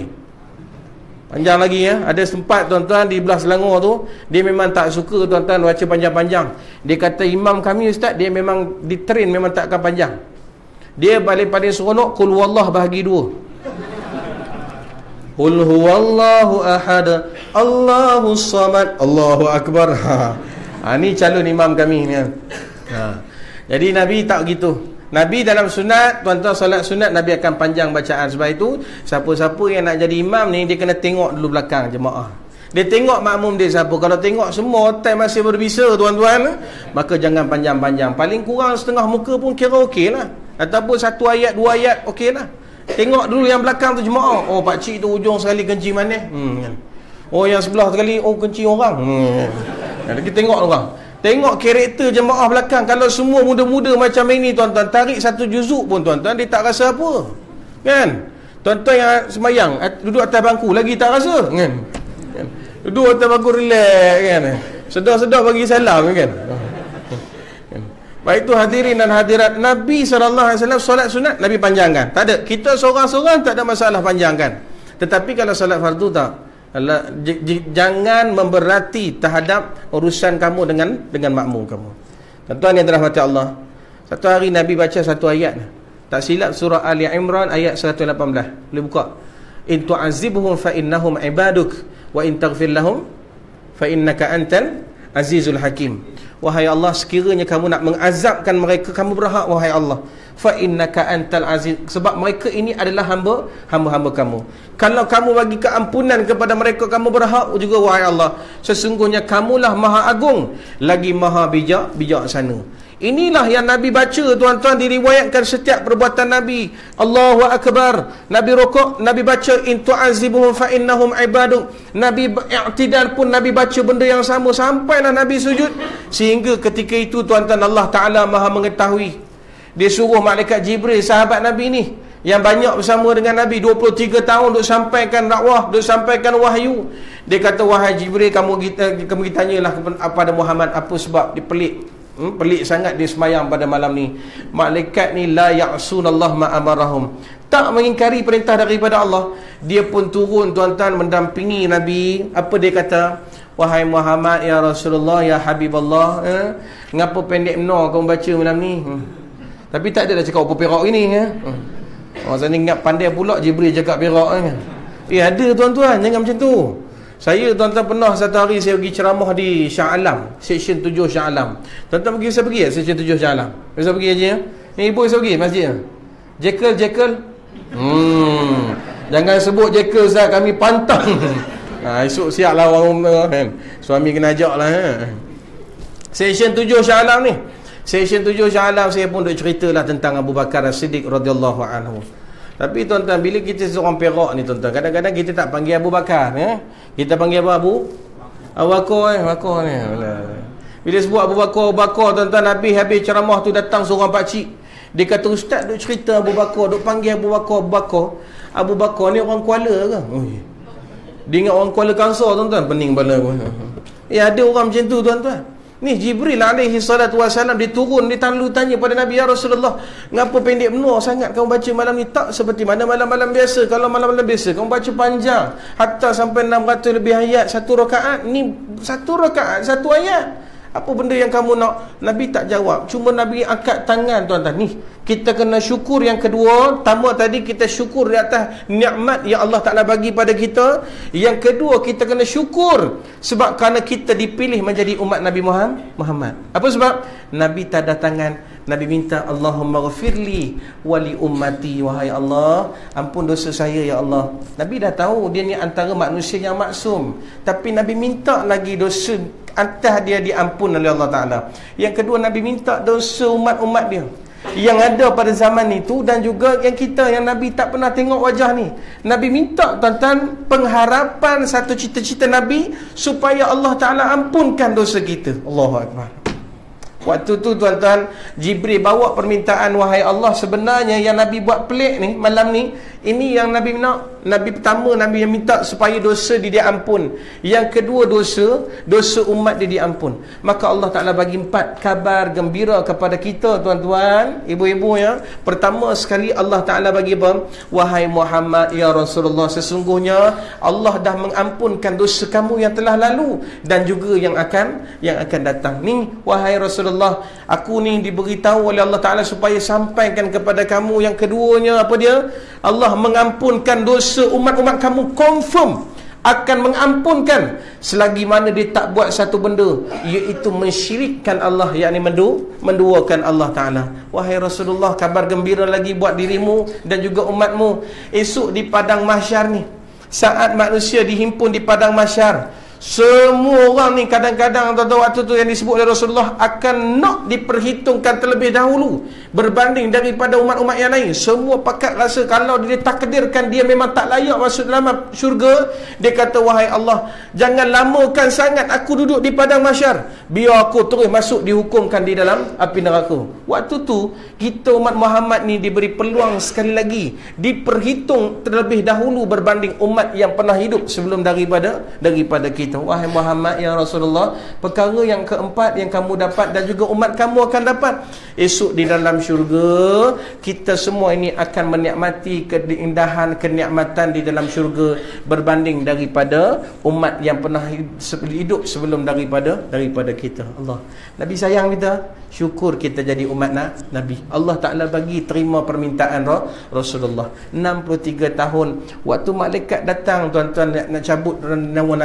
Panjang lagi ya. Ada sempat tuan-tuan di belah Selangor tu, dia memang tak suka tuan-tuan baca panjang-panjang. Dia kata imam kami ustaz, dia memang ditrain memang tak akan panjang. Dia paling-paling seronok qul huwallah bahagi dua. Qul huwallahu ahad, Allahus samad, Allahu akbar. Ha. Ha ni calon imam kami ni. Ha. Jadi Nabi tak gitu. Nabi dalam sunat, tuan-tuan solat sunat Nabi akan panjang bacaan. Sebab itu siapa-siapa yang nak jadi imam ni, dia kena tengok dulu belakang jemaah. Dia tengok makmum dia siapa. Kalau tengok semua time masih berbisa tuan-tuan, maka jangan panjang-panjang. Paling kurang setengah muka pun kira okey lah. Ataupun satu ayat, dua ayat okey lah. Tengok dulu yang belakang tu jemaah. Oh pakcik tu ujung sekali kencing manis. Hmm. Oh yang sebelah sekali, oh kencing orang. Hmm. Kita tengok orang. Tengok karakter jemaah belakang. Kalau semua muda-muda macam ini tuan-tuan, tarik satu juzuk pun tuan-tuan, dia tak rasa apa. Kan? Tuan-tuan yang semayang duduk atas bangku lagi tak rasa. Kan? Kan? Duduk atas bangku relax kan. Sedar-sedar bagi salam kan. Kan? Baik itu hadirin dan hadirat, Nabi sallallahu alaihi wasallam solat sunat Nabi panjangkan. Tak ada. Kita seorang-seorang tak ada masalah panjangkan. Tetapi kalau solat fardu tak. Jangan memberati terhadap urusan kamu dengan dengan makmum kamu. Tuan-tuan yang dirahmati Allah, satu hari Nabi baca satu ayat, tak silap surah Ali Imran ayat seratus lapan belas. Boleh buka. In tu'azibhum fa innahum ibaduk wa in taghfir lahum fa innaka antal azizul hakim. Wahai Allah, sekiranya kamu nak mengazabkan mereka, kamu berhak wahai Allah. Fa innaka antal aziz, sebab mereka ini adalah hamba hamba-hamba kamu. Kalau kamu bagi keampunan kepada mereka, kamu berhak juga wahai Allah. Sesungguhnya kamulah maha agung lagi maha bijak bijaksana. Inilah yang Nabi baca, tuan-tuan, diriwayatkan setiap perbuatan Nabi. Allahu Akbar. Nabi rukuk, Nabi baca in tu'azibuhum fa innahum ibaduk. Nabi i'tidal pun Nabi baca benda yang sama sampailah Nabi sujud. Sehingga ketika itu, tuan-tuan, Allah Ta'ala maha mengetahui. Dia suruh malaikat Jibril, sahabat Nabi ni, yang banyak bersama dengan Nabi dua puluh tiga tahun, duk sampaikan dakwah, duk sampaikan wahyu. Dia kata, wahai Jibril, kamu kita kamu kita tanyalah kepada Muhammad apa sebab dia pelik. Hmm, pelik sangat dia semayang pada malam ni. Malaikat ni la ya'sunallah ma amarahum, tak mengingkari perintah daripada Allah. Dia pun turun, tuan-tuan, mendampingi Nabi. Apa dia kata? Wahai Muhammad, ya Rasulullah, ya Habiballah, eh? ngapa pendek menor kamu baca malam ni? Hmm. Tapi tak ada dah cakap apa perak ini, ya? Hmm. Orang sana ingat pandai pula Jibril cakap perak, kan? Eh, ada, tuan-tuan, jangan macam tu. Saya, tuan-tuan, pernah satu hari saya pergi ceramah di Shah Alam, Seksyen tujuh Shah Alam. Tuan-tuan pergi, bisa pergi ya Seksyen tujuh Shah Alam? Bisa pergi aja ya? Ni ibu bisa pergi masjid ya? Jekyll, Jekyll. Hmm. Jangan sebut Jekyll, Ustaz, kami pantang. Ha, esok siap lah orang rumah, kan? Suami kena ajak lah, ya? Seksyen tujuh Shah Alam ni. Seksyen tujuh Shah Alam, saya pun duk ceritalah tentang Abu Bakar As-Siddiq radhiyallahu anhu. Tapi, tuan-tuan, bila kita seorang perak ni, tuan-tuan, kadang-kadang kita tak panggil Abu Bakar, ya? Kita panggil apa? Abu Abu Bakar, eh? Bakar ni. Bila sebut Abu Bakar, Abu Bakar, tuan-tuan, habis-habis ceramah tu datang seorang pakcik. Dia kata, ustaz duk cerita Abu Bakar, duk panggil Abu Bakar, Abu Bakar. Abu Bakar ni orang Kuala ke? Oh, dia ingat orang Kuala Kangsar, tuan-tuan, pening bala pun. Eh, ada orang macam tu, tuan-tuan. Ni Jibril alaihi salatu wassalam, dia turun, dia lalu tanya pada Nabi, ya Rasulullah, ngapa pendek menor sangat kamu baca malam ni? Tak seperti mana malam-malam biasa. Kalau malam-malam biasa kamu baca panjang, hatta sampai enam ratus lebih ayat satu rakaat. Ni satu rakaat satu ayat. Apa benda yang kamu nak? Nabi tak jawab. Cuma Nabi angkat tangan, tuan-tuan. Ni, kita kena syukur. Yang kedua, pertama tadi kita syukur di atas nikmat yang Allah Ta'ala bagi pada kita. Yang kedua, kita kena syukur sebab kerana kita dipilih menjadi umat Nabi Muhammad. Apa sebab? Nabi tanda tangan, Nabi minta, Allahumma ghafirli wali ummati, wahai Allah, ampun dosa saya ya Allah. Nabi dah tahu dia ni antara manusia yang maksum, tapi Nabi minta lagi dosa atas dia diampun oleh Allah Ta'ala. Yang kedua, Nabi minta dosa umat-umat dia yang ada pada zaman itu, dan juga yang kita, yang Nabi tak pernah tengok wajah ni. Nabi minta, tuan-tuan, pengharapan satu cita-cita Nabi supaya Allah Ta'ala ampunkan dosa kita. Allahu Akbar. Waktu tu, tuan-tuan, Jibril bawa permintaan, wahai Allah, sebenarnya yang Nabi buat pelik ni malam ni, ini yang Nabi nak. Nabi pertama, Nabi yang minta supaya dosa dia diampun. Yang kedua, dosa dosa umat dia diampun. Maka Allah Ta'ala bagi empat kabar gembira kepada kita, tuan-tuan, ibu-ibu, ya. Pertama sekali, Allah Ta'ala bagi apa? Wahai Muhammad, ya Rasulullah, sesungguhnya Allah dah mengampunkan dosa kamu yang telah lalu dan juga yang akan yang akan datang. Ni, wahai Rasulullah, aku ni diberitahu oleh Allah Ta'ala supaya sampaikan kepada kamu. Yang keduanya, apa dia? Allah mengampunkan dosa umat-umat kamu, confirm akan mengampunkan selagi mana dia tak buat satu benda, iaitu mensyirikkan Allah, yakni mendu, menduakan Allah Ta'ala. Wahai Rasulullah, kabar gembira lagi buat dirimu dan juga umatmu. Esok di padang mahsyar ni, saat manusia dihimpun di padang mahsyar, semua orang ni kadang-kadang waktu tu yang disebut oleh Rasulullah akan nak diperhitungkan terlebih dahulu berbanding daripada umat-umat yang lain. Semua pakat rasa kalau dia takdirkan dia memang tak layak masuk dalam syurga, dia kata, wahai Allah, jangan lamakan sangat aku duduk di padang mahsyar, biar aku terus masuk dihukumkan di dalam api neraka. Waktu tu kita umat Muhammad ni diberi peluang sekali lagi diperhitung terlebih dahulu berbanding umat yang pernah hidup sebelum daripada daripada kita. Wahai Muhammad, ya Rasulullah, perkara yang keempat yang kamu dapat dan juga umat kamu akan dapat esok di dalam syurga, kita semua ini akan menikmati keindahan, kenikmatan di dalam syurga berbanding daripada umat yang pernah hidup sebelum daripada daripada kita. Allah, Nabi sayang kita, syukur kita jadi umat Nabi. Allah Ta'ala bagi terima permintaan Rasulullah. enam puluh tiga tahun waktu malaikat datang, tuan-tuan, nak, nak cabut nyawa Nabi. Oh,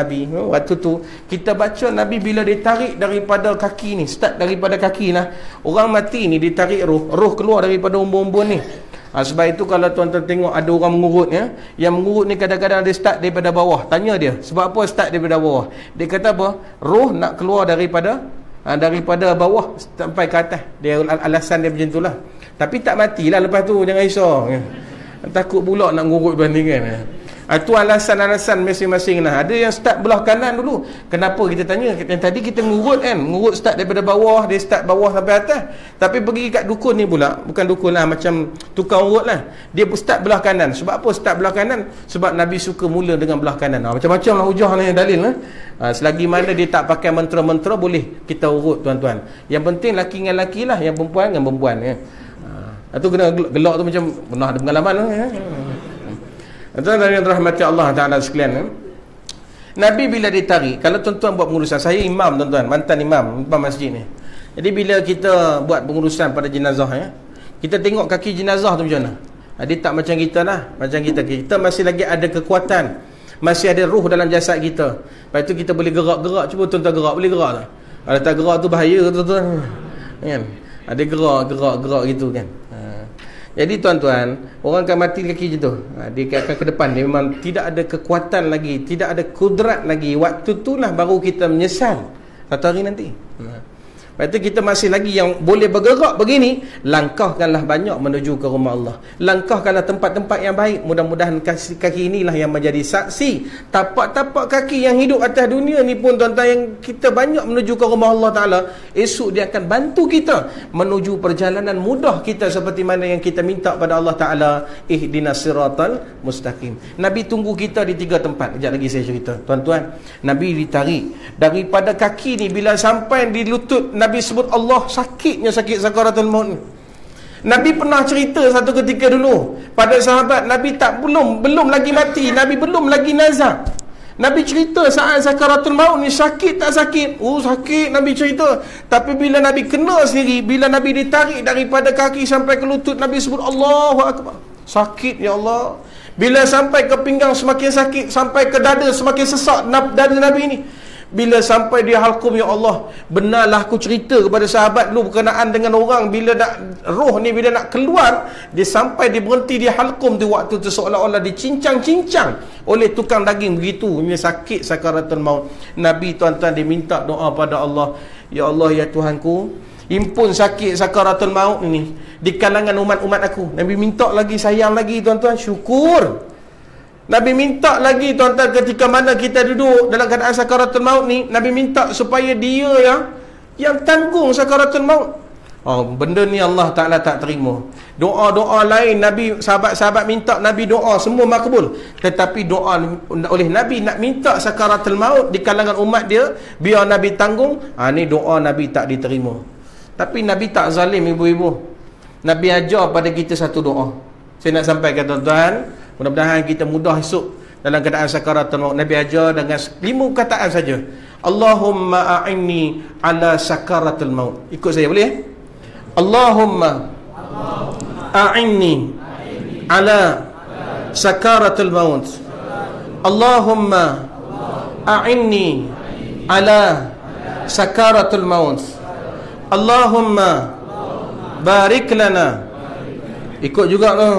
waktu tu kita baca Nabi bila ditarik daripada kaki ni, start daripada kaki lah. Orang mati ni ditarik roh, roh keluar daripada umbun-umbun ni. Ha, sebab itu kalau tuan-tuan tengok ada orang mengurut ya, yang mengurut ni kadang-kadang dia start daripada bawah. Tanya dia, sebab apa start daripada bawah? Dia kata apa? Roh nak keluar daripada ha, daripada bawah sampai ke atas. Dia alasan dia macam itulah. Tapi tak matilah lepas tu, jangan risau. Ya. Takut pula nak ngurut bandingan. Ya. Itu alasan-alasan masing-masing lah. Ada yang start belah kanan dulu. Kenapa kita tanya? Yang tadi kita ngurut kan, ngurut start daripada bawah, dia start bawah sampai atas. Tapi pergi kat dukun ni pula, bukan dukun lah, macam tukang urut lah, dia start belah kanan. Sebab apa start belah kanan? Sebab Nabi suka mula dengan belah kanan. Ha, macam-macam lah hujah ni, dalil lah. Ha, selagi mana dia tak pakai mentera-mentera, boleh kita urut tuan-tuan. Yang penting laki dengan laki lah, yang perempuan dengan perempuan ya. Ha, itu kena gelak tu macam pernah ada pengalaman lah ya. Tuan-tuan yang rahmati Allah Ta'ala sekalian eh? Nabi bila ditarik, kalau tuan-tuan buat pengurusan, saya imam tuan-tuan, mantan imam imam masjid ni. Jadi bila kita buat pengurusan pada jenazah ya, kita tengok kaki jenazah tu macam mana. Dia tak macam kita lah. Macam kita, kita masih lagi ada kekuatan, masih ada ruh dalam jasad kita. Lepas tu kita boleh gerak-gerak. Cuba tuan-tuan gerak, boleh gerak tak? Kalau tak gerak tu bahaya tuan-tuan kan? Ada gerak-gerak-gerak gitu kan. Jadi tuan-tuan, orang akan mati kaki je tu. Ha, dia akan ke depan. Dia memang tidak ada kekuatan lagi, tidak ada kudrat lagi. Waktu itulah baru kita menyesal satu hari nanti. Ha. Lepas tu kita masih lagi yang boleh bergerak begini, langkahkanlah banyak menuju ke rumah Allah. Langkahkanlah tempat-tempat yang baik. Mudah-mudahan kaki inilah yang menjadi saksi. Tapak-tapak kaki yang hidup atas dunia ni pun tuan-tuan, yang kita banyak menuju ke rumah Allah Ta'ala, esok dia akan bantu kita menuju perjalanan mudah kita, seperti mana yang kita minta pada Allah Ta'ala, ihdinas siratal mustaqim. Nabi tunggu kita di tiga tempat. Sekejap lagi saya cerita tuan-tuan. Nabi ditarik daripada kaki ni, bila sampai di lutut Nabi sebut Allah, sakitnya sakit sakaratul maut. Nabi pernah cerita satu ketika dulu pada sahabat Nabi, tak belum belum lagi mati, Nabi belum lagi nazar. Nabi cerita saat sakaratul maut ni, sakit tak sakit? Oh sakit, Nabi cerita. Tapi bila Nabi kena sendiri, bila Nabi ditarik daripada kaki sampai ke lutut, Nabi sebut Allahu Akbar. Sakit ya Allah. Bila sampai ke pinggang semakin sakit, sampai ke dada semakin sesak dada Nabi ni. Bila sampai dia halkum, ya Allah, benarlah aku cerita kepada sahabat lu berkenaan dengan orang bila nak roh ni bila nak keluar, dia sampai dia berhenti di halkum tu, waktu tu seolah-olah dicincang-cincang oleh tukang daging, begitu ini sakit sakaratul maut. Nabi tuan-tuan dia minta doa pada Allah, ya Allah ya Tuhanku, impun sakit sakaratul maut ini di kalangan umat-umat aku. Nabi minta lagi, sayang lagi tuan-tuan, syukur. Nabi minta lagi tuan-tuan, ketika mana kita duduk dalam keadaan sakaratul maut ni, Nabi minta supaya dia yang yang tanggung sakaratul maut. Oh, benda ni Allah Ta'ala tak terima. Doa-doa lain Nabi, sahabat-sahabat minta Nabi doa, semua makbul. Tetapi doa oleh Nabi nak minta sakaratul maut di kalangan umat dia, biar Nabi tanggung, ha, ni doa Nabi tak diterima. Tapi Nabi tak zalim ibu-ibu. Nabi ajar pada kita satu doa. Saya nak sampaikan tuan-tuan, mudah-mudahan kita mudah esok dalam keadaan sakaratul maut. Nabi ajar dengan lima kataan saja. Allahumma a'inni ala sakaratul maut. Ikut saya boleh? Allahumma a'inni ala sakaratul maut. Allahumma a'inni ala sakaratul maut. Allahumma barik lana. Ikut juga tu.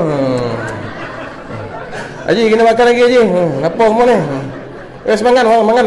Haji kena makan lagi Haji. Apa semua ni? Eh semangat orang makan.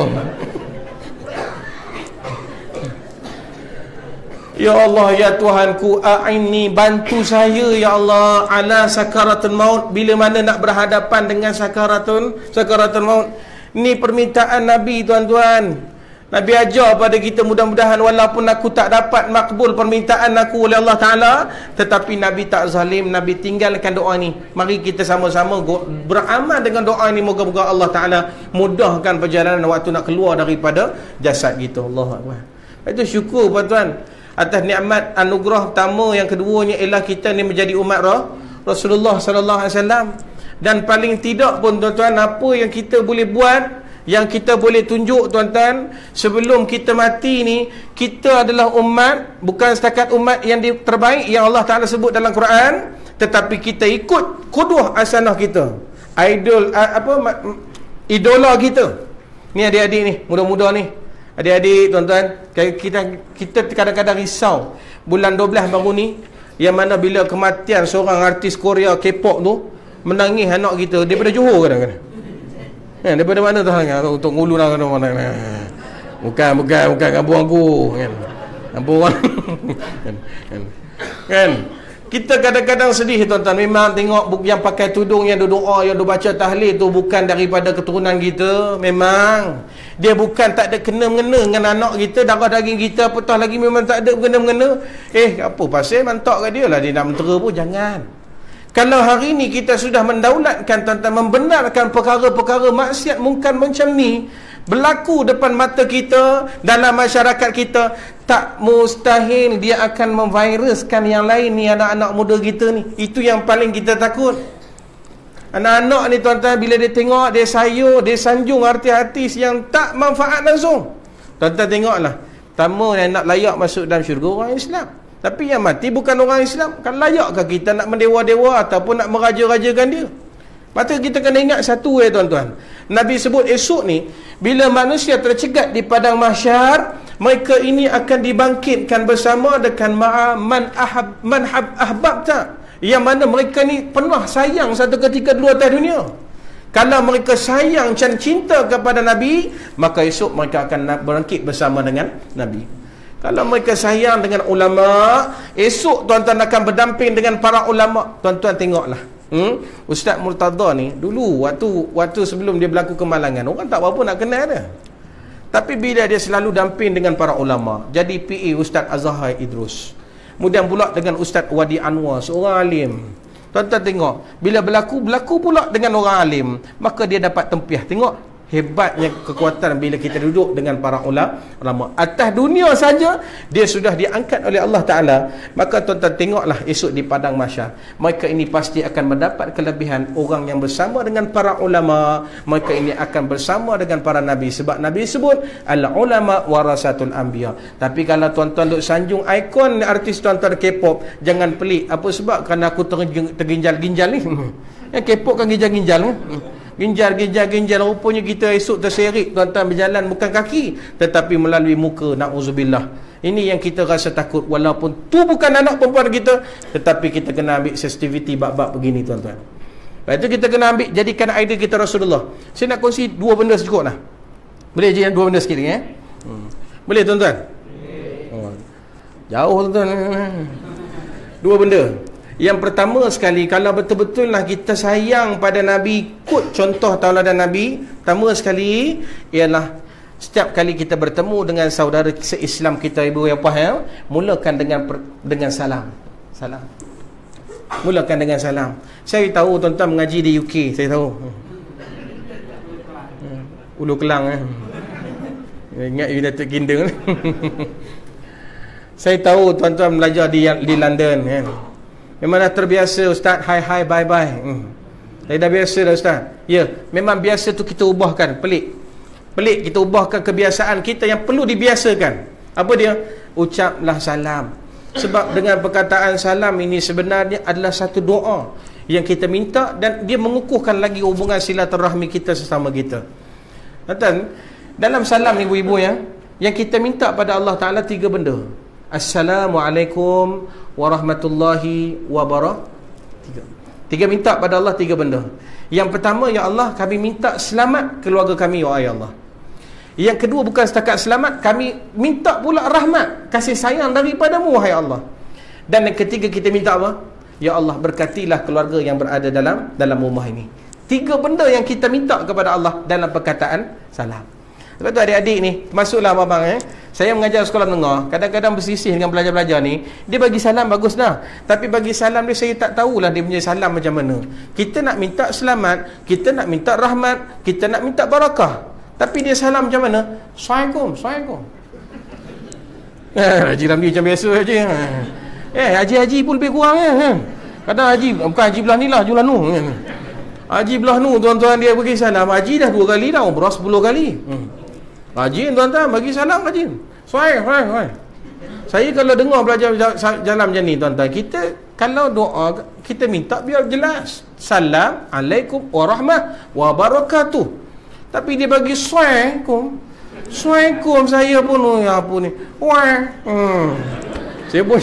Ya Allah ya Tuhanku, a'inni, bantu saya ya Allah ala sakaratul maut, bila mana nak berhadapan dengan sakaratul sakaratul maut. Ni permintaan Nabi tuan-tuan. Nabi ajar pada kita, mudah-mudahan walaupun aku tak dapat makbul permintaan aku oleh Allah Ta'ala, tetapi Nabi tak zalim, Nabi tinggalkan doa ni. Mari kita sama-sama beramal dengan doa ni, moga-moga Allah Ta'ala mudahkan perjalanan waktu nak keluar daripada jasad kita. Allahu Akbar. Itu syukur tuan-tuan atas nikmat anugerah pertama. Yang keduanya ialah kita ni menjadi umat Rasulullah sallallahu alaihi wasallam. Dan paling tidak pun tuan-tuan, apa yang kita boleh buat, yang kita boleh tunjuk tuan-tuan, sebelum kita mati ni, kita adalah umat, bukan setakat umat yang terbaik yang Allah Ta'ala sebut dalam Quran, tetapi kita ikut kuduh hasanah kita, idol apa idola kita,
Ni adik-adik ni, muda-muda ni. Adik-adik, tuan-tuan, kita kita kadang-kadang risau. Bulan dua belas baru ni, yang mana bila kematian seorang artis Korea K-pop tu, menangis anak kita daripada Johor kadang-kadang. Eh, daripada mana tu hang? Untuk ngulu nak mana? Bukan, bukan, bukan kampung aku, kan. Kampung orang. kan. Kan? Kita kadang-kadang sedih, tuan-tuan. Memang tengok yang pakai tudung, yang doa, yang baca tahlil tu bukan daripada keturunan kita. Memang dia bukan tak ada kena-mengena dengan anak kita, darah daging kita, apatah lagi memang tak ada kena-mengena. Eh, apa pasal mantak kat dia lah, dia nak mentera pun jangan. Kalau hari ni kita sudah mendaulatkan, tuan-tuan, membenarkan perkara-perkara maksiat mungkar macam ni berlaku depan mata kita, dalam masyarakat kita, tak mustahil dia akan memviruskan yang lain ni, anak-anak muda kita ni. Itu yang paling kita takut. Anak-anak ni, tuan-tuan, bila dia tengok, dia sayur, dia sanjung artis-artis yang tak manfaat langsung. Tuan-tuan tengoklah, tamu yang nak layak masuk dalam syurga orang Islam, tapi yang mati bukan orang Islam. Kan layakkah kita nak mendewa-dewa ataupun nak meraja-rajakan dia? Maka kita kena ingat satu, eh tuan-tuan, Nabi sebut esok ni, bila manusia tercegat di padang mahsyar, mereka ini akan dibangkitkan bersama dengan ma'a man ahab man hab ahbabta, yang mana mereka ni pernah sayang satu ketika dulu atas dunia. Kalau mereka sayang dan cinta kepada Nabi, maka esok mereka akan bangkit bersama dengan Nabi. Kalau mereka sayang dengan ulama, esok tuan-tuan akan berdamping dengan para ulama. Tuan-tuan tengoklah, hmm? Ustaz Murtada ni dulu waktu waktu sebelum dia berlaku kemalangan, orang tak berapa nak kenal dia. Tapi bila dia selalu damping dengan para ulama, jadi P A Ustaz Azhar Idrus. Kemudian pula dengan Ustaz Wadi Anwar, seorang alim. Tuan-tuan tengok, bila berlaku berlaku pula dengan orang alim, maka dia dapat tempiah. Tengok hebatnya kekuatan bila kita duduk dengan para ulama. Atas dunia saja dia sudah diangkat oleh Allah Ta'ala. Maka tuan-tuan tengoklah esok di padang mahsyar, mereka ini pasti akan mendapat kelebihan. Orang yang bersama dengan para ulama, mereka ini akan bersama dengan para Nabi. Sebab Nabi sebut al-ulama warasatul anbiya. Tapi kalau tuan-tuan duk sanjung ikon artis tuan-tuan K-pop, jangan pelik. Apa sebab? Kerana aku terginjal-ginjal ni. K-pop kan ginjal-ginjal ni. Ginjal, ginjal, ginjal. Rupanya kita esok terserik, tuan-tuan, berjalan bukan kaki, tetapi melalui muka. Na'udzubillah. Ini yang kita rasa takut. Walaupun tu bukan anak perempuan kita, tetapi kita kena ambil sensitivity bab-bab begini, tuan-tuan. Lepas itu kita kena ambil, jadikan idea kita Rasulullah. Saya nak kongsi dua benda cukup lah. Boleh je dua benda sikit eh? Hmm. Boleh, tuan-tuan? Oh. Jauh, tuan-tuan. Dua benda. Yang pertama sekali, kalau betul-betullah kita sayang pada Nabi, ikut contoh tauladan Nabi, pertama sekali ialah setiap kali kita bertemu dengan saudara se-Islam kita, ibu bapa ya, mulakan dengan dengan salam. Salam. Mulakan dengan salam. Saya tahu tuan-tuan mengaji di U K, saya tahu. Ulu Kelang eh. Ingat United Kingdom. Saya tahu tuan-tuan belajar di di London kan. Memang dah terbiasa Ustaz, hi hi bye bye. Hmm. Saya dah biasa dah Ustaz. Ya, memang biasa tu kita ubahkan, pelik. Pelik kita ubahkan kebiasaan kita yang perlu dibiasakan. Apa dia? Ucaplah salam. Sebab dengan perkataan salam ini sebenarnya adalah satu doa yang kita minta, dan dia mengukuhkan lagi hubungan silaturahmi kita sesama kita. Tuan, dalam salam ibu-ibu ya, yang kita minta pada Allah Ta'ala tiga benda. Assalamualaikum warahmatullahi wabarakatuh. Tiga. Tiga minta pada Allah tiga benda. Yang pertama, ya Allah, kami minta selamat keluarga kami, ya Allah. Yang kedua, bukan setakat selamat, kami minta pula rahmat, kasih sayang daripadamu, wahai Allah. Dan yang ketiga, kita minta apa? Ya Allah, berkatilah keluarga yang berada dalam dalam rumah ini. Tiga benda yang kita minta kepada Allah dalam perkataan salam. Sebab tu adik-adik ni, masuklah abang eh. Saya mengajar sekolah menengah, kadang-kadang bersisih dengan pelajar-pelajar ni, dia bagi salam bagus dah, tapi bagi salam dia saya tak tahulah dia punya salam macam mana. Kita nak minta selamat, kita nak minta rahmat, kita nak minta barakah, tapi dia salam macam mana? Assalamualaikum, Assalamualaikum. Eh, Haji Ramli macam biasa aja. Eh, haji-haji pun lebih kurang eh. Kadang haji, bukan haji belah ni lah, haji belah nu. Haji belah nu, tuan-tuan, dia bagi salam. Haji dah dua kali dah, umrah sepuluh kali. Hmm. Haji, tuan-tuan, bagi salam haji. Soai, soai, soai. Saya kalau dengar belajar jalan macam ni, tuan-tuan, kita kalau doa, kita minta biar jelas. Salam alaikum warahmah wabarakatuh. Tapi dia bagi Assalamualaikum. Assalamualaikum saya pun oh, ya apa ni. Wah. Hmm. Saya pun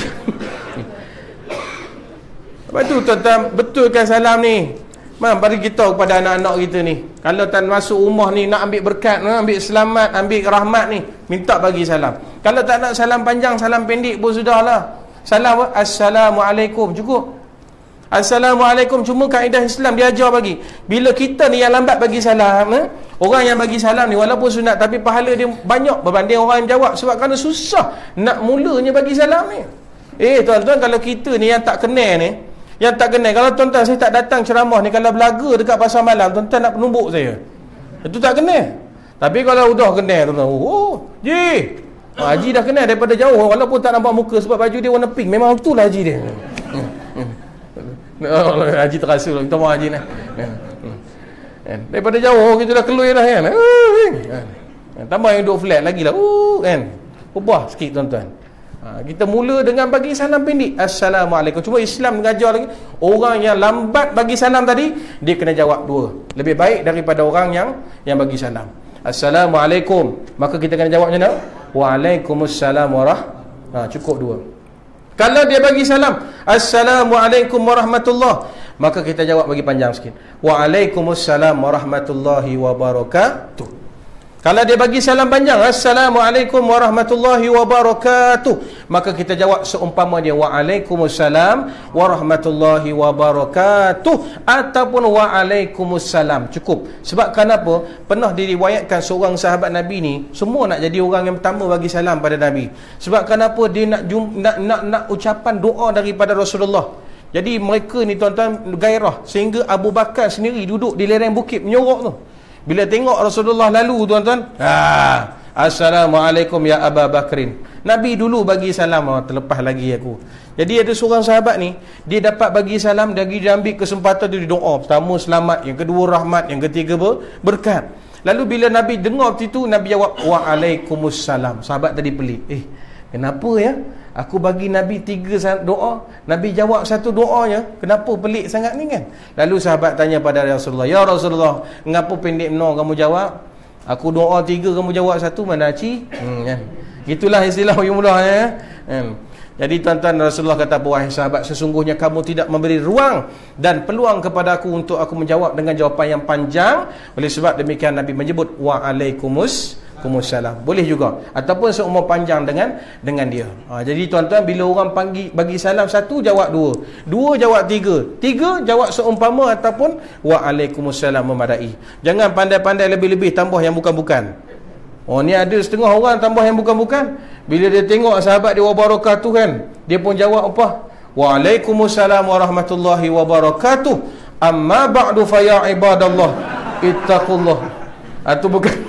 Lepas tu tuan-tuan, betulkan salam ni. Mam, bagi kita kepada anak-anak kita ni. Kalau tak masuk rumah ni nak ambil berkat, nak ambil selamat, ambil rahmat ni, minta bagi salam. Kalau tak nak salam panjang, salam pendek pun sudahlah. Salam Assalamualaikum cukup. Assalamualaikum, cuma kaedah Islam dia ajar bagi. Bila kita ni yang lambat bagi salam, eh? Orang yang bagi salam ni walaupun sunat tapi pahala dia banyak berbanding orang yang jawab, sebab kerana susah nak mulanya bagi salam ni. Eh tuan-tuan, kalau kita ni yang tak kenal ni, yang tak kenal, kalau tuan-tuan saya tak datang ceramah ni, kalau belaga dekat pasar malam, tuan-tuan nak penumbuk saya. Itu tak kenal. Tapi kalau udah kenal tuan-tuan, oh, Ji. Haji dah kenal daripada jauh, walaupun tak nampak muka sebab baju dia warna pink, memang itulah Haji dia. Oh, Haji terasa lah, minta maaf Haji ni. Daripada jauh kita dah keluar dah kan. Tambah yang duduk flat lagi lah. Uh, kan. Ubah sikit tuan-tuan. Ha, kita mula dengan bagi salam pendek. Assalamualaikum. Cuma Islam mengajar lagi, orang yang lambat bagi salam tadi, dia kena jawab dua. Lebih baik daripada orang yang yang bagi salam. Assalamualaikum. Maka kita kena jawab macam mana? Waalaikumsalam warahmatullahi. Ha, cukup dua. Kalau dia bagi salam Assalamualaikum warahmatullahi, maka kita jawab bagi panjang sikit. Waalaikumsalam warahmatullahi wabarakatuh. Kalau dia bagi salam panjang Assalamualaikum warahmatullahi wabarakatuh, maka kita jawab seumpama dia Waalaikumsalam warahmatullahi wabarakatuh ataupun Waalaikumsalam. Cukup. Sebab kenapa? Pernah diriwayatkan seorang sahabat Nabi ni semua nak jadi orang yang pertama bagi salam pada Nabi. Sebab kenapa? Dia nak jum, nak, nak nak ucapan doa daripada Rasulullah. Jadi mereka ni tuan-tuan gairah, sehingga Abu Bakar sendiri duduk di lereng bukit menyorok tu. Bila tengok Rasulullah lalu tuan-tuan, ha, Assalamualaikum ya Abu Bakrin. Nabi dulu bagi salam, oh, terlepas lagi aku. Jadi ada seorang sahabat ni, dia dapat bagi salam, dia ambil kesempatan dia doa. Pertama selamat, yang kedua rahmat, yang ketiga ber, berkat. Lalu bila Nabi dengar itu, Nabi jawab Waalaikumsalam. Sahabat tadi pelik, eh kenapa ya? Aku bagi Nabi tiga doa, Nabi jawab satu doanya, kenapa pelik sangat ni kan? Lalu sahabat tanya pada Rasulullah, ya Rasulullah, mengapa pendek benar kamu jawab? Aku doa tiga, kamu jawab satu, mana ci? Hmm, kan? Itulah istilah umrah ya. Hmm. Jadi tuan-tuan, Rasulullah kata, wahai sahabat, sesungguhnya kamu tidak memberi ruang dan peluang kepada aku untuk aku menjawab dengan jawapan yang panjang. Oleh sebab demikian Nabi menyebut Waalaikumsalam. Boleh juga, ataupun seumur panjang dengan dengan dia. Ha, jadi tuan-tuan, bila orang panggil bagi salam satu, jawab dua, dua jawab tiga, tiga jawab seumpama ataupun Waalaikumsalam memadai. Jangan pandai-pandai lebih-lebih tambah yang bukan-bukan. Oh, ni ada setengah orang tambah yang bukan-bukan. Bila dia tengok sahabat dia wabarakatuh kan, dia pun jawab apa? Waalaikumsalam warahmatullahi wabarakatuh. Amma ba'du fa ya ibadallah ittaqullah. Atau bukan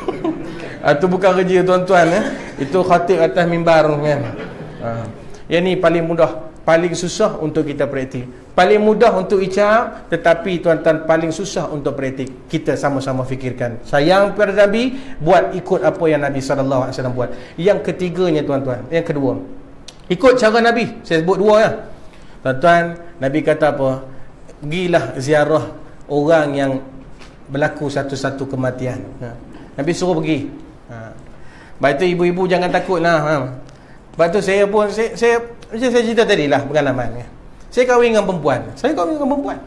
Itu bukan kerja tuan-tuan eh? Itu khatib atas mimbar kan. Ha. Yang ni paling mudah, paling susah untuk kita praktik. Paling mudah untuk icap, tetapi tuan-tuan paling susah untuk praktik. Kita sama-sama fikirkan. Sayang pada Nabi, buat ikut apa yang Nabi sallallahu alaihi wasallam buat. Yang ketiganya tuan-tuan, yang kedua, ikut cara Nabi. Saya sebut dua ya. Tuan-tuan, Nabi kata apa? Pergilah ziarah orang yang berlaku satu-satu kematian. Ha. Nabi suruh pergi. Ha. Lepas tu ibu-ibu jangan takut lah. Ha. Lepas tu saya pun Saya, saya macam saya cerita tadi lah pengalaman ya. Saya kahwin dengan perempuan. Saya kahwin dengan perempuan.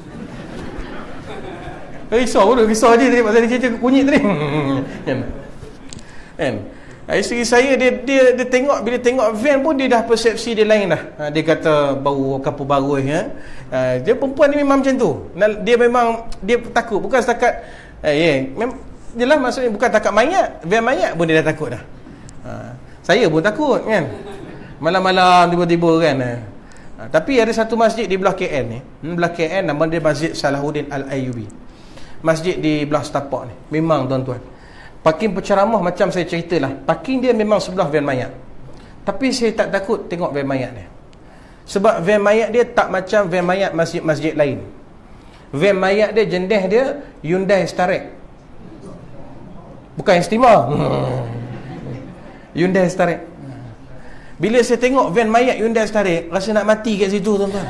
Risau dulu, risau je tadi pasal dia cerita kunyit tadi. Kan? Isteri saya dia, dia dia tengok, bila tengok van pun dia dah persepsi dia lain dah. Ha, dia kata bau kapur baru ya. Ha, dia perempuan ni memang macam tu. Dia memang dia takut, bukan setakat eh yeah, memang jelas maksudnya bukan takat mayat, van mayat pun dia dah takut dah. Ha, saya pun takut kan. Malam-malam tiba-tiba kan. Ha, tapi ada satu masjid di belah K L ni. Belah K L nama dia Masjid Salahuddin Al-Ayyubi. Masjid di belah setapak ni. Memang tuan-tuan, parking penceramah macam saya ceritalah, parking dia memang sebelah van mayat. Tapi saya tak takut tengok van mayat ni. Sebab van mayat dia tak macam van mayat masjid-masjid lain. Van mayat dia, jenis dia Hyundai Starek. Bukan Estima. hmm. Hyundai Starek. Bila saya tengok van mayat Hyundai Starek, rasa nak mati kat situ tuan-tuan.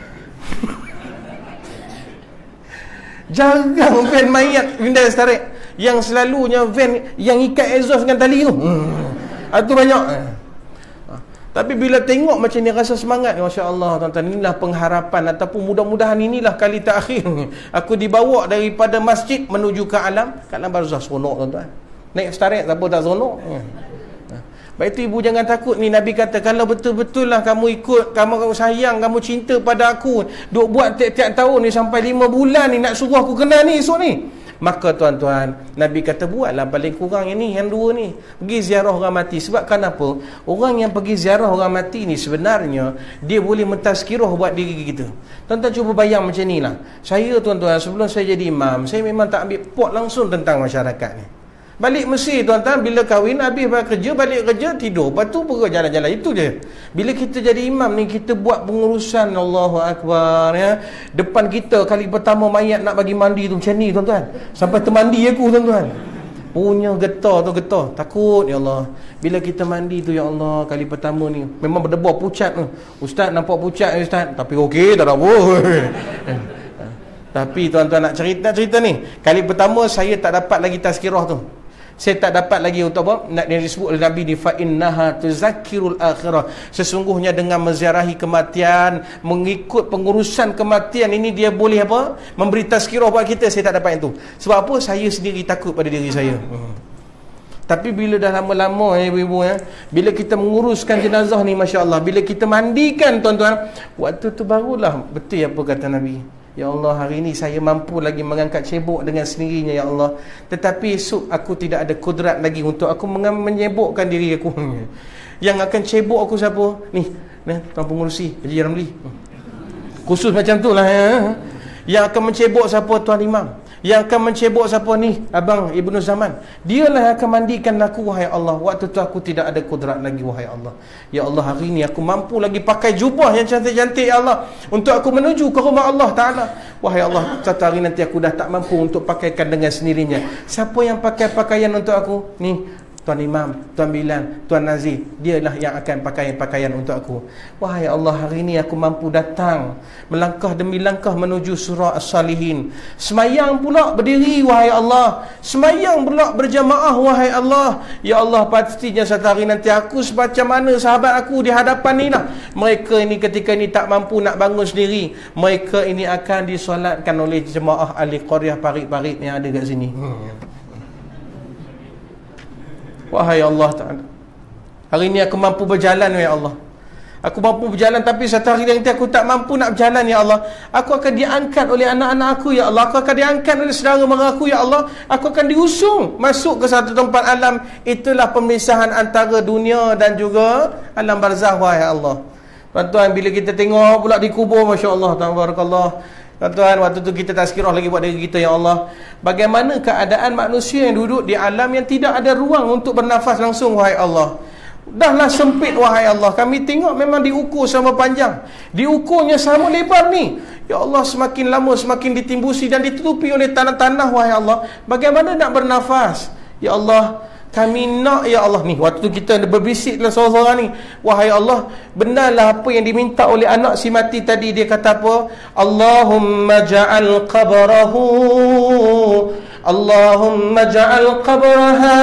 Jarang van mayat Hyundai Starek. yang selalunya van yang ikat exhaust dengan tali tu. Hmm. Itu banyak. Tapi bila tengok macam ni rasa semangat, masya-Allah tuan-tuan. Inilah pengharapan ataupun mudah-mudahan inilah kali terakhir aku dibawa daripada masjid menuju ke alam, kat alam barzah. Seronok tuan-tuan. Naik staret siapa tak seronok. Baik itu ibu jangan takut ni. Nabi kata kalau betul-betul lah kamu ikut, kamu, kamu sayang, kamu cinta pada aku, duk buat tiap-tiap tahun ni sampai lima bulan ni nak suruh aku kenal ni esok ni, maka tuan-tuan, Nabi kata buatlah paling kurang yang ni, yang dua ni, pergi ziarah orang mati. Sebab kenapa? Orang yang pergi ziarah orang mati ni sebenarnya dia boleh mentazkirah buat diri kita. Tuan-tuan cuba bayang macam ni lah. Saya tuan-tuan, sebelum saya jadi imam, saya memang tak ambil pot langsung tentang masyarakat ni. Balik Mesir tuan-tuan, bila kahwin, habis kerja, balik kerja, tidur, lepas tu pergi jalan-jalan, itu je. Bila kita jadi imam ni, kita buat pengurusan, Allahu Akbar ya. Depan kita kali pertama mayat nak bagi mandi tu macam ni tuan-tuan, sampai termandi aku tuan-tuan, punya getah tu getah, takut ya Allah. Bila kita mandi tu ya Allah, kali pertama ni memang berdebar pucat tu. Ustaz nampak pucat ni Ustaz, tapi okey tak ada apa. Tapi tuan-tuan nak cerita, nak cerita ni, kali pertama saya tak dapat lagi tazkirah tu. Saya tak dapat lagi untuk apa? Nak disebut oleh Nabi ni, fa innaha tuzakkirul akhirah. Sesungguhnya dengan menziarahi kematian, mengikut pengurusan kematian ini, dia boleh apa? Memberi tazkirah buat kita. Saya tak dapat itu. Sebab apa? Saya sendiri takut pada diri saya. Hmm. Tapi bila dah lama-lama eh, ibu-ibu eh, bila kita menguruskan jenazah ni, masya-Allah, bila kita mandikan tuan-tuan, waktu tu barulah betul apa kata Nabi. Ya Allah, hari ini saya mampu lagi mengangkat cebok dengan sendirinya ya Allah. Tetapi esok aku tidak ada kudrat lagi untuk aku menyebokkan diri aku. Yang akan cebok aku siapa? Ni, ni tuan pengurusi Haji Ramli. Khusus macam tu lah ya. Yang akan mencebok siapa? Tuan Imam. Yang akan mencebok siapa ni? Abang Ibnu Zaman. Dialah yang akan mandikan aku, wahai Allah. Waktu tu aku tidak ada kudrat lagi, wahai Allah. Ya Allah, hari ini aku mampu lagi pakai jubah yang cantik-cantik ya Allah, untuk aku menuju ke rumah Allah Ta'ala. Wahai Allah, satu hari nanti aku dah tak mampu untuk pakaikan dengan sendirinya. Siapa yang pakai pakaian untuk aku? Ni Tuan Imam, Tuan Bilan, Tuan Nazir, dialah yang akan pakai pakaian untuk aku. Wahai Allah, hari ini aku mampu datang melangkah demi langkah menuju surah As-Salihin. Semayang pula berdiri, wahai Allah. Semayang pula berjamaah, wahai Allah. Ya Allah, pastinya satu hari nanti aku semacam mana sahabat aku di hadapan ni lah. Mereka ini ketika ini tak mampu nak bangun sendiri. Mereka ini akan disolatkan oleh jemaah ahli qaryah parit-parit yang ada kat sini. Hmm. Wahai Allah Ta'ala, hari ini aku mampu berjalan ya Allah. Aku mampu berjalan, tapi satu hari nanti aku tak mampu nak berjalan ya Allah. Aku akan diangkat oleh anak-anak aku ya Allah. Aku akan diangkat oleh saudara mara aku ya Allah. Aku akan diusung masuk ke satu tempat alam. Itulah pemisahan antara dunia dan juga alam barzah, wahai Allah. Tuan-tuan, bila kita tengok pula di kubur, masya Allah, tabarakallah. Tuan-tuan, waktu tu kita tazkirah lagi buat diri kita, ya Allah. Bagaimana keadaan manusia yang duduk di alam yang tidak ada ruang untuk bernafas langsung, wahai Allah. Dahlah sempit, wahai Allah. Kami tengok memang diukur sama panjang, diukurnya sama lebar ni. Ya Allah, semakin lama semakin ditimbusi dan ditutupi oleh tanah-tanah, wahai Allah. Bagaimana nak bernafas? Ya Allah, kami nak ya Allah ni. Waktu tu kita berbisik dalam seorang-seorang ni, wahai Allah, benarlah apa yang diminta oleh anak si mati tadi. Dia kata apa? Allahumma ja'al qabrahu, Allahumma ja'al qabraha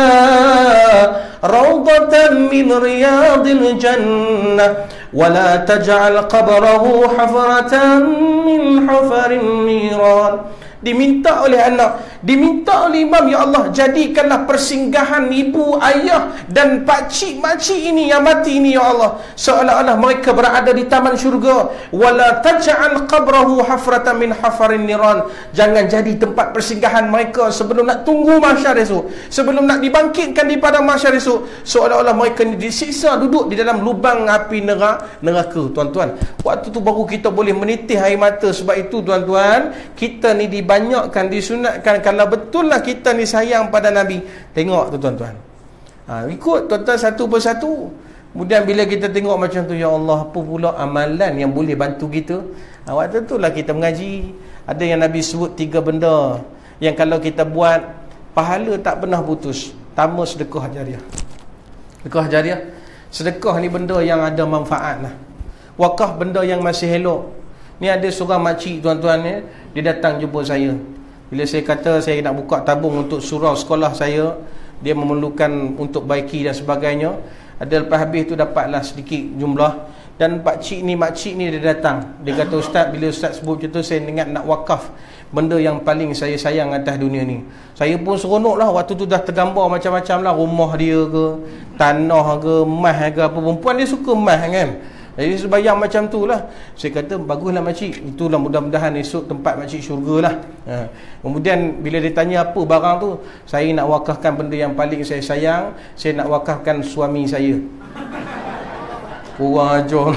rawdatan min riyadil jannah, wa la taj'al qabrahu hafratan min hufarin niran. Diminta oleh anak, diminta oleh imam, ya Allah, jadikanlah persinggahan ibu, ayah dan pakcik makcik ini yang mati ini ya Allah, seolah-olah mereka berada di taman syurga. Wala taj'al qabrahu hafratan min hafarin niran. Jangan jadi tempat persinggahan mereka sebelum nak tunggu mahsyar esok, sebelum nak dibangkitkan di padang mahsyar esok, seolah-olah mereka ni disiksa duduk di dalam lubang api neraka. neraka Tuan-tuan, waktu tu baru kita boleh menitih air mata. Sebab itu tuan-tuan, kita ni di banyakkan, disunatkan, kalau betul lah kita ni sayang pada Nabi, tengok tu tuan-tuan, ha, ikut tuan-tuan satu persatu. Kemudian bila kita tengok macam tu, ya Allah, apa pula amalan yang boleh bantu kita? Ha, waktu tu lah kita mengaji. Ada yang Nabi sebut tiga benda yang kalau kita buat, pahala tak pernah putus. Pertama, sedekah jariah. Sedekah jariah, sedekah ni benda yang ada manfaat lah. Wakaf benda yang masih elok. Ni ada seorang makcik tuan-tuan ni, dia datang jumpa saya. Bila saya kata saya nak buka tabung untuk surau sekolah saya, dia memerlukan untuk baiki dan sebagainya, ada lepas habis tu dapatlah sedikit jumlah. Dan pakcik ni, makcik ni dia datang, dia kata, ustaz, bila ustaz sebut macam tu, saya ingat nak wakaf benda yang paling saya sayang atas dunia ni. Saya pun seronok lah. Waktu tu dah tergambar macam-macam lah, rumah dia ke, tanah ke, emas ke apa. Perempuan dia suka emas kan, jadi sebayang macam tu lah. Saya kata, baguslah makcik, itulah mudah-mudahan esok tempat makcik syurga lah. Ha. Kemudian bila dia tanya apa barang tu, saya nak wakafkan benda yang paling saya sayang, saya nak wakafkan suami saya. Kurang ajar.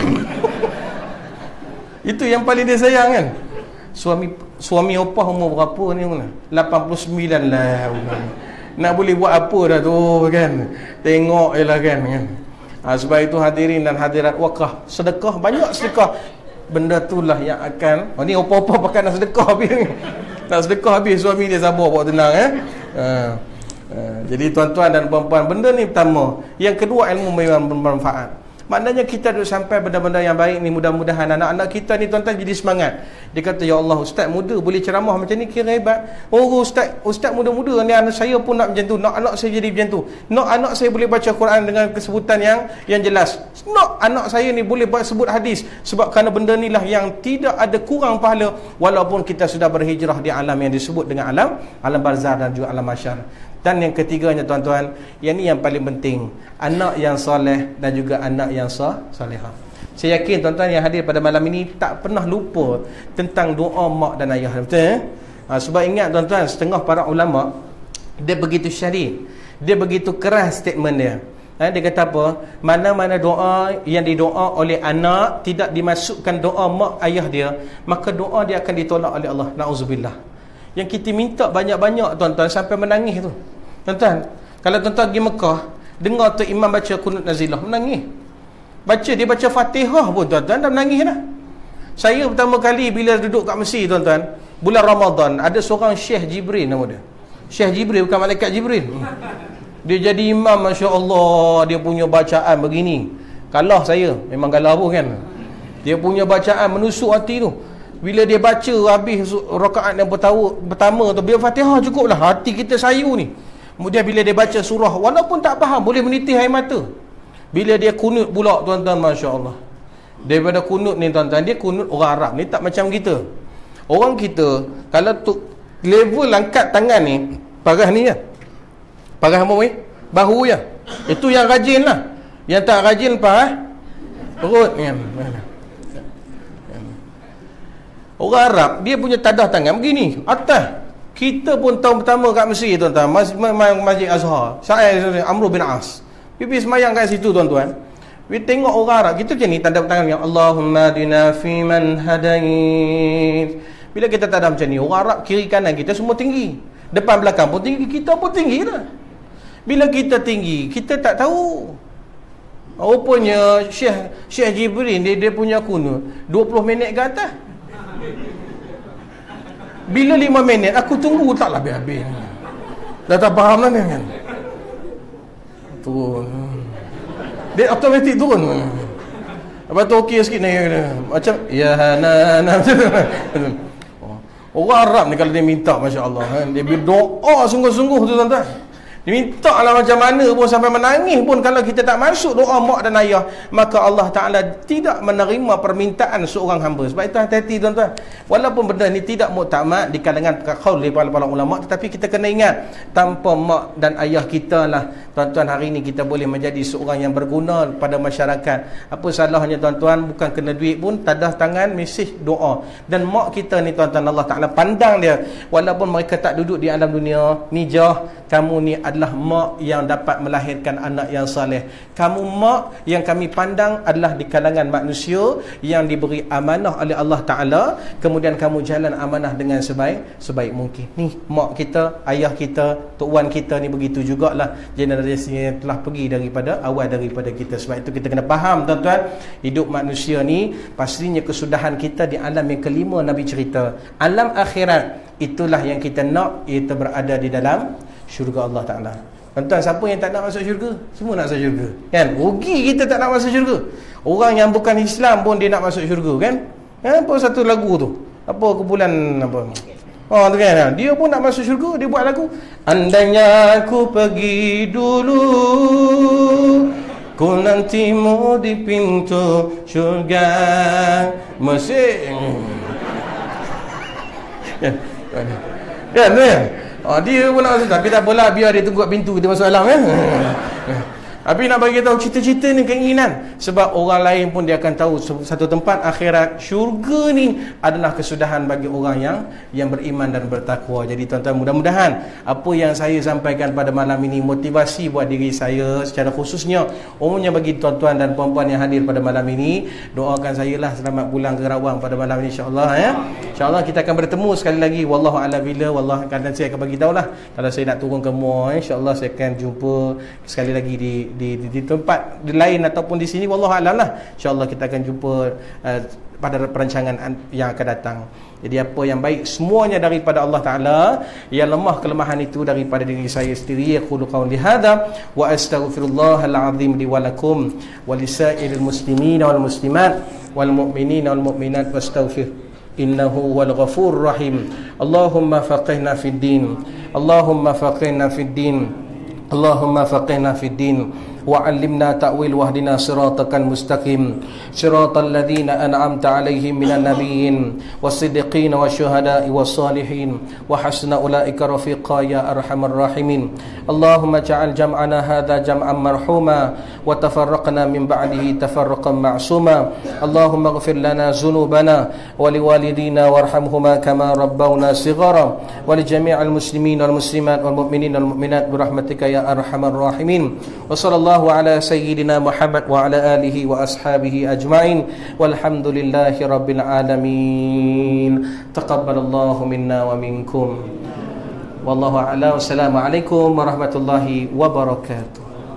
Itu yang paling dia sayang kan. Suami suami opah umur berapa ni? lapan puluh sembilan lah. Nak boleh buat apa dah tu kan. Tengok je lah kan, kan? Ha, sebab itu hadirin dan hadirat wakaf, sedekah, banyak sedekah. Benda tu lah yang akan, oh, ni opah-opah pakai nak sedekah habis ni. Nak sedekah habis, suami dia sabar buat tenang eh. Ha. Ha. Jadi tuan-tuan dan puan-puan, benda ni pertama. Yang kedua, ilmu memang bermanfaat. Maknanya kita duduk sampai benda-benda yang baik ni, mudah-mudahan anak-anak kita ni tuan-tuan jadi semangat. Dia kata, ya Allah, ustaz muda boleh ceramah macam ni, kira hebat. Oh ustaz, ustaz muda-muda ni, anak saya pun nak macam tu, nak anak saya jadi macam tu, nak anak saya boleh baca Quran dengan kesebutan yang yang jelas, nak anak saya ni boleh sebut hadis. Sebab kerana benda ni lah yang tidak ada kurang pahala, walaupun kita sudah berhijrah di alam yang disebut dengan alam alam barzah dan juga alam mahsyar. Dan yang ketiganya tuan-tuan, yang ni yang paling penting, anak yang soleh dan juga anak yang solehah. Saya yakin tuan-tuan yang hadir pada malam ini tak pernah lupa tentang doa mak dan ayah. Betul eh? Ha, sebab ingat tuan-tuan, setengah para ulama dia begitu syadid, dia begitu keras statement dia. Ha, dia kata apa? Mana-mana doa yang didoa oleh anak tidak dimasukkan doa mak ayah dia, maka doa dia akan ditolak oleh Allah. Na'udzubillah. Yang kita minta banyak-banyak tuan-tuan sampai menangis tu. Tuan-tuan, kalau tuan-tuan pergi Mekah, dengar tu imam baca kunut nazilah, menangis. Baca, dia baca Fatihah pun tuan-tuan dah menangis dah. Saya pertama kali bila duduk kat Mesir tuan-tuan, bulan Ramadan, ada seorang Syekh Jibril nama dia. Syekh Jibril, bukan malaikat Jibril. Dia jadi imam, Masya Allah. Dia punya bacaan begini, kalah saya, memang kalah pun kan. Dia punya bacaan menusuk hati tu. Bila dia baca habis rakaat yang pertama, pertama tu, bila Fatihah cukup lah, hati kita sayu ni. Kemudian bila dia baca surah, walaupun tak faham, boleh menitis air mata. Bila dia kunut pula tuan-tuan, Masya Allah. Daripada kunut ni tuan-tuan, dia kunut orang Arab ni tak macam kita. Orang kita, kalau tu level angkat tangan ni, parah ni ya, parah apa ni? Bahu ya. Itu yang rajin lah. Yang tak rajin parah perut kan. Orang Arab, dia punya tadah tangan begini, atas. Kita pun tahun pertama kat Mesir tuan-tuan, Masjid, Masjid Azhar, saya Amr bin As, pipi semayang kat situ tuan-tuan. Kita tengok orang Arab, kita macam ni, tanda tangan yang Allahumma dina fi man hadait. Bila kita tadah macam ni, orang Arab kiri kanan kita semua tinggi, depan belakang pun tinggi, kita pun tinggi lah. Bila kita tinggi, kita tak tahu. Rupanya Syekh Syekh Jibril dia, dia punya kunut dua puluh minit ke atas. Bila lima minit aku tunggu taklah habis-habis. Dah tak faham lah ni kan. Turun. Dia automatik turun. Lepas tu okey sikit ni macam ya hana. Orang Arab ni kalau dia minta, masya-Allah kan, dia berdoa sungguh-sungguh tu tuan-tuan. Dia minta lah macam mana pun, sampai menangis pun. Kalau kita tak masuk doa mak dan ayah, maka Allah Ta'ala tidak menerima permintaan seorang hamba. Sebab itu hati-hati tuan-tuan. Walaupun benda ni tidak muktamad di kalangan qaul para ulama, tetapi kita kena ingat, tanpa mak dan ayah kita lah tuan-tuan, hari ni kita boleh menjadi seorang yang berguna pada masyarakat. Apa salahnya tuan-tuan, bukan kena duit pun, tadah tangan, mesej doa. Dan mak kita ni tuan-tuan, Allah Ta'ala pandang dia, walaupun mereka tak duduk di alam dunia, nijah, kamu ni adalah mak yang dapat melahirkan anak yang saleh. Kamu mak yang kami pandang adalah di kalangan manusia yang diberi amanah oleh Allah Ta'ala, kemudian kamu jalan amanah dengan sebaik sebaik mungkin. Ni mak kita, ayah kita, tok wan kita ni begitu jugalah generasi yang telah pergi daripada awal daripada kita. Sebab itu kita kena faham tuan-tuan, hidup manusia ni pastinya kesudahan kita di alam yang kelima. Nabi cerita alam akhirat, itulah yang kita nak, iaitu berada di dalam syurga Allah Ta'ala. Tuan-tuan, siapa yang tak nak masuk syurga? Semua nak masuk syurga kan? Rugi kita tak nak masuk syurga. Orang yang bukan Islam pun dia nak masuk syurga kan? Apa satu lagu tu? Apa kumpulan apa? Oh tu kan. Dia pun nak masuk syurga, dia buat lagu. Andainya aku pergi dulu, ku nantimu di pintu syurga. Mesih. Ya. Ya, ya. Oh, dia pun nak masuk, tapi tak apalah, biar dia tunggu kat pintu, kita masuk alam ya. Tapi nak bagi tahu cita-cita ni keinginan, sebab orang lain pun dia akan tahu satu tempat akhirat syurga ni adalah kesudahan bagi orang yang yang beriman dan bertakwa. Jadi tuan-tuan, mudah-mudahan apa yang saya sampaikan pada malam ini motivasi buat diri saya secara khususnya, umumnya bagi tuan-tuan dan puan-puan yang hadir pada malam ini. Doakan saya lah selamat pulang ke Rawang pada malam ini insya-Allah ya. Insya-Allah kita akan bertemu sekali lagi, wallahu a'lam bila, wallah akan saya akan bagi tahulah kalau saya nak turun ke mall, insya-Allah saya akan jumpa sekali lagi di Di, di, di tempat di lain ataupun di sini, wallahu a'lam lah. InsyaAllah kita akan jumpa uh, pada perancangan yang akan datang. Jadi apa yang baik semuanya daripada Allah Ta'ala, yang lemah kelemahan itu daripada diri saya sendiri. Aqulu qawli hadha wa astaghfirullahal azim li wa lakum wa lisairil muslimin wal muslimat wal mu'minin wal mu'minat wastaghfir innahu wal ghafurur rahim. Allahumma faqihna fid din, Allahumma faqihna fid din, Allahumma faqihna fid din وعلمنا تأويل واهدنا صراطك المستقيم صراط الذين أنعمت عليهم من النبيين والصديقين والشهداء والصالحين وحسن أولئك رفيقا يا أرحم الراحمين اللهم اجعل جمعنا هذا جمعا مرحوما وتفرقنا من بعده تفرقا معصوما اللهم اغفر لنا ذنوبنا ولوالدينا وارحمهما كما ربونا صغارا ولجميع المسلمين والمسلمات والمؤمنين والمؤمنات برحمتك يا أرحم الراحمين وصلى الله على سيدنا محمد وعلى آله وأصحابه أجمعين والحمد لله رب العالمين تقبل الله منا ومنكم والله أعلم والسلام عليكم ورحمة الله وبركاته.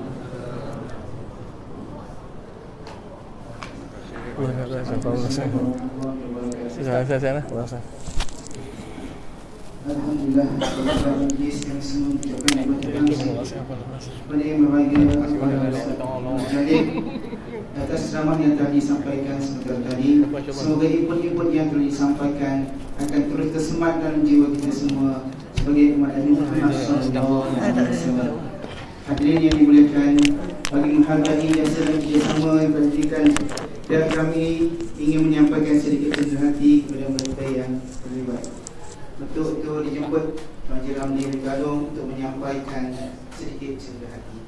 Alhamdulillah, kepada majlis yang semua ucapkan kepada yang berbahagia jadi atas ceramah yang telah disampaikan sebentar tadi. Semoga input-input yang telah disampaikan akan terus tersemat dalam jiwa kita semua sebagai umat Nabi Muhammad sallallahu alaihi wasallam. Hadirin yang dimuliakan, bagi menghargai jasa dan kerjasama yang telah diberikan, dan kami ingin menyampaikan sedikit cenderan hati kepada mereka yang terlibat. Betul-betul dijemput Tuan Haji Ramli Galung untuk menyampaikan sedikit cenderan hati.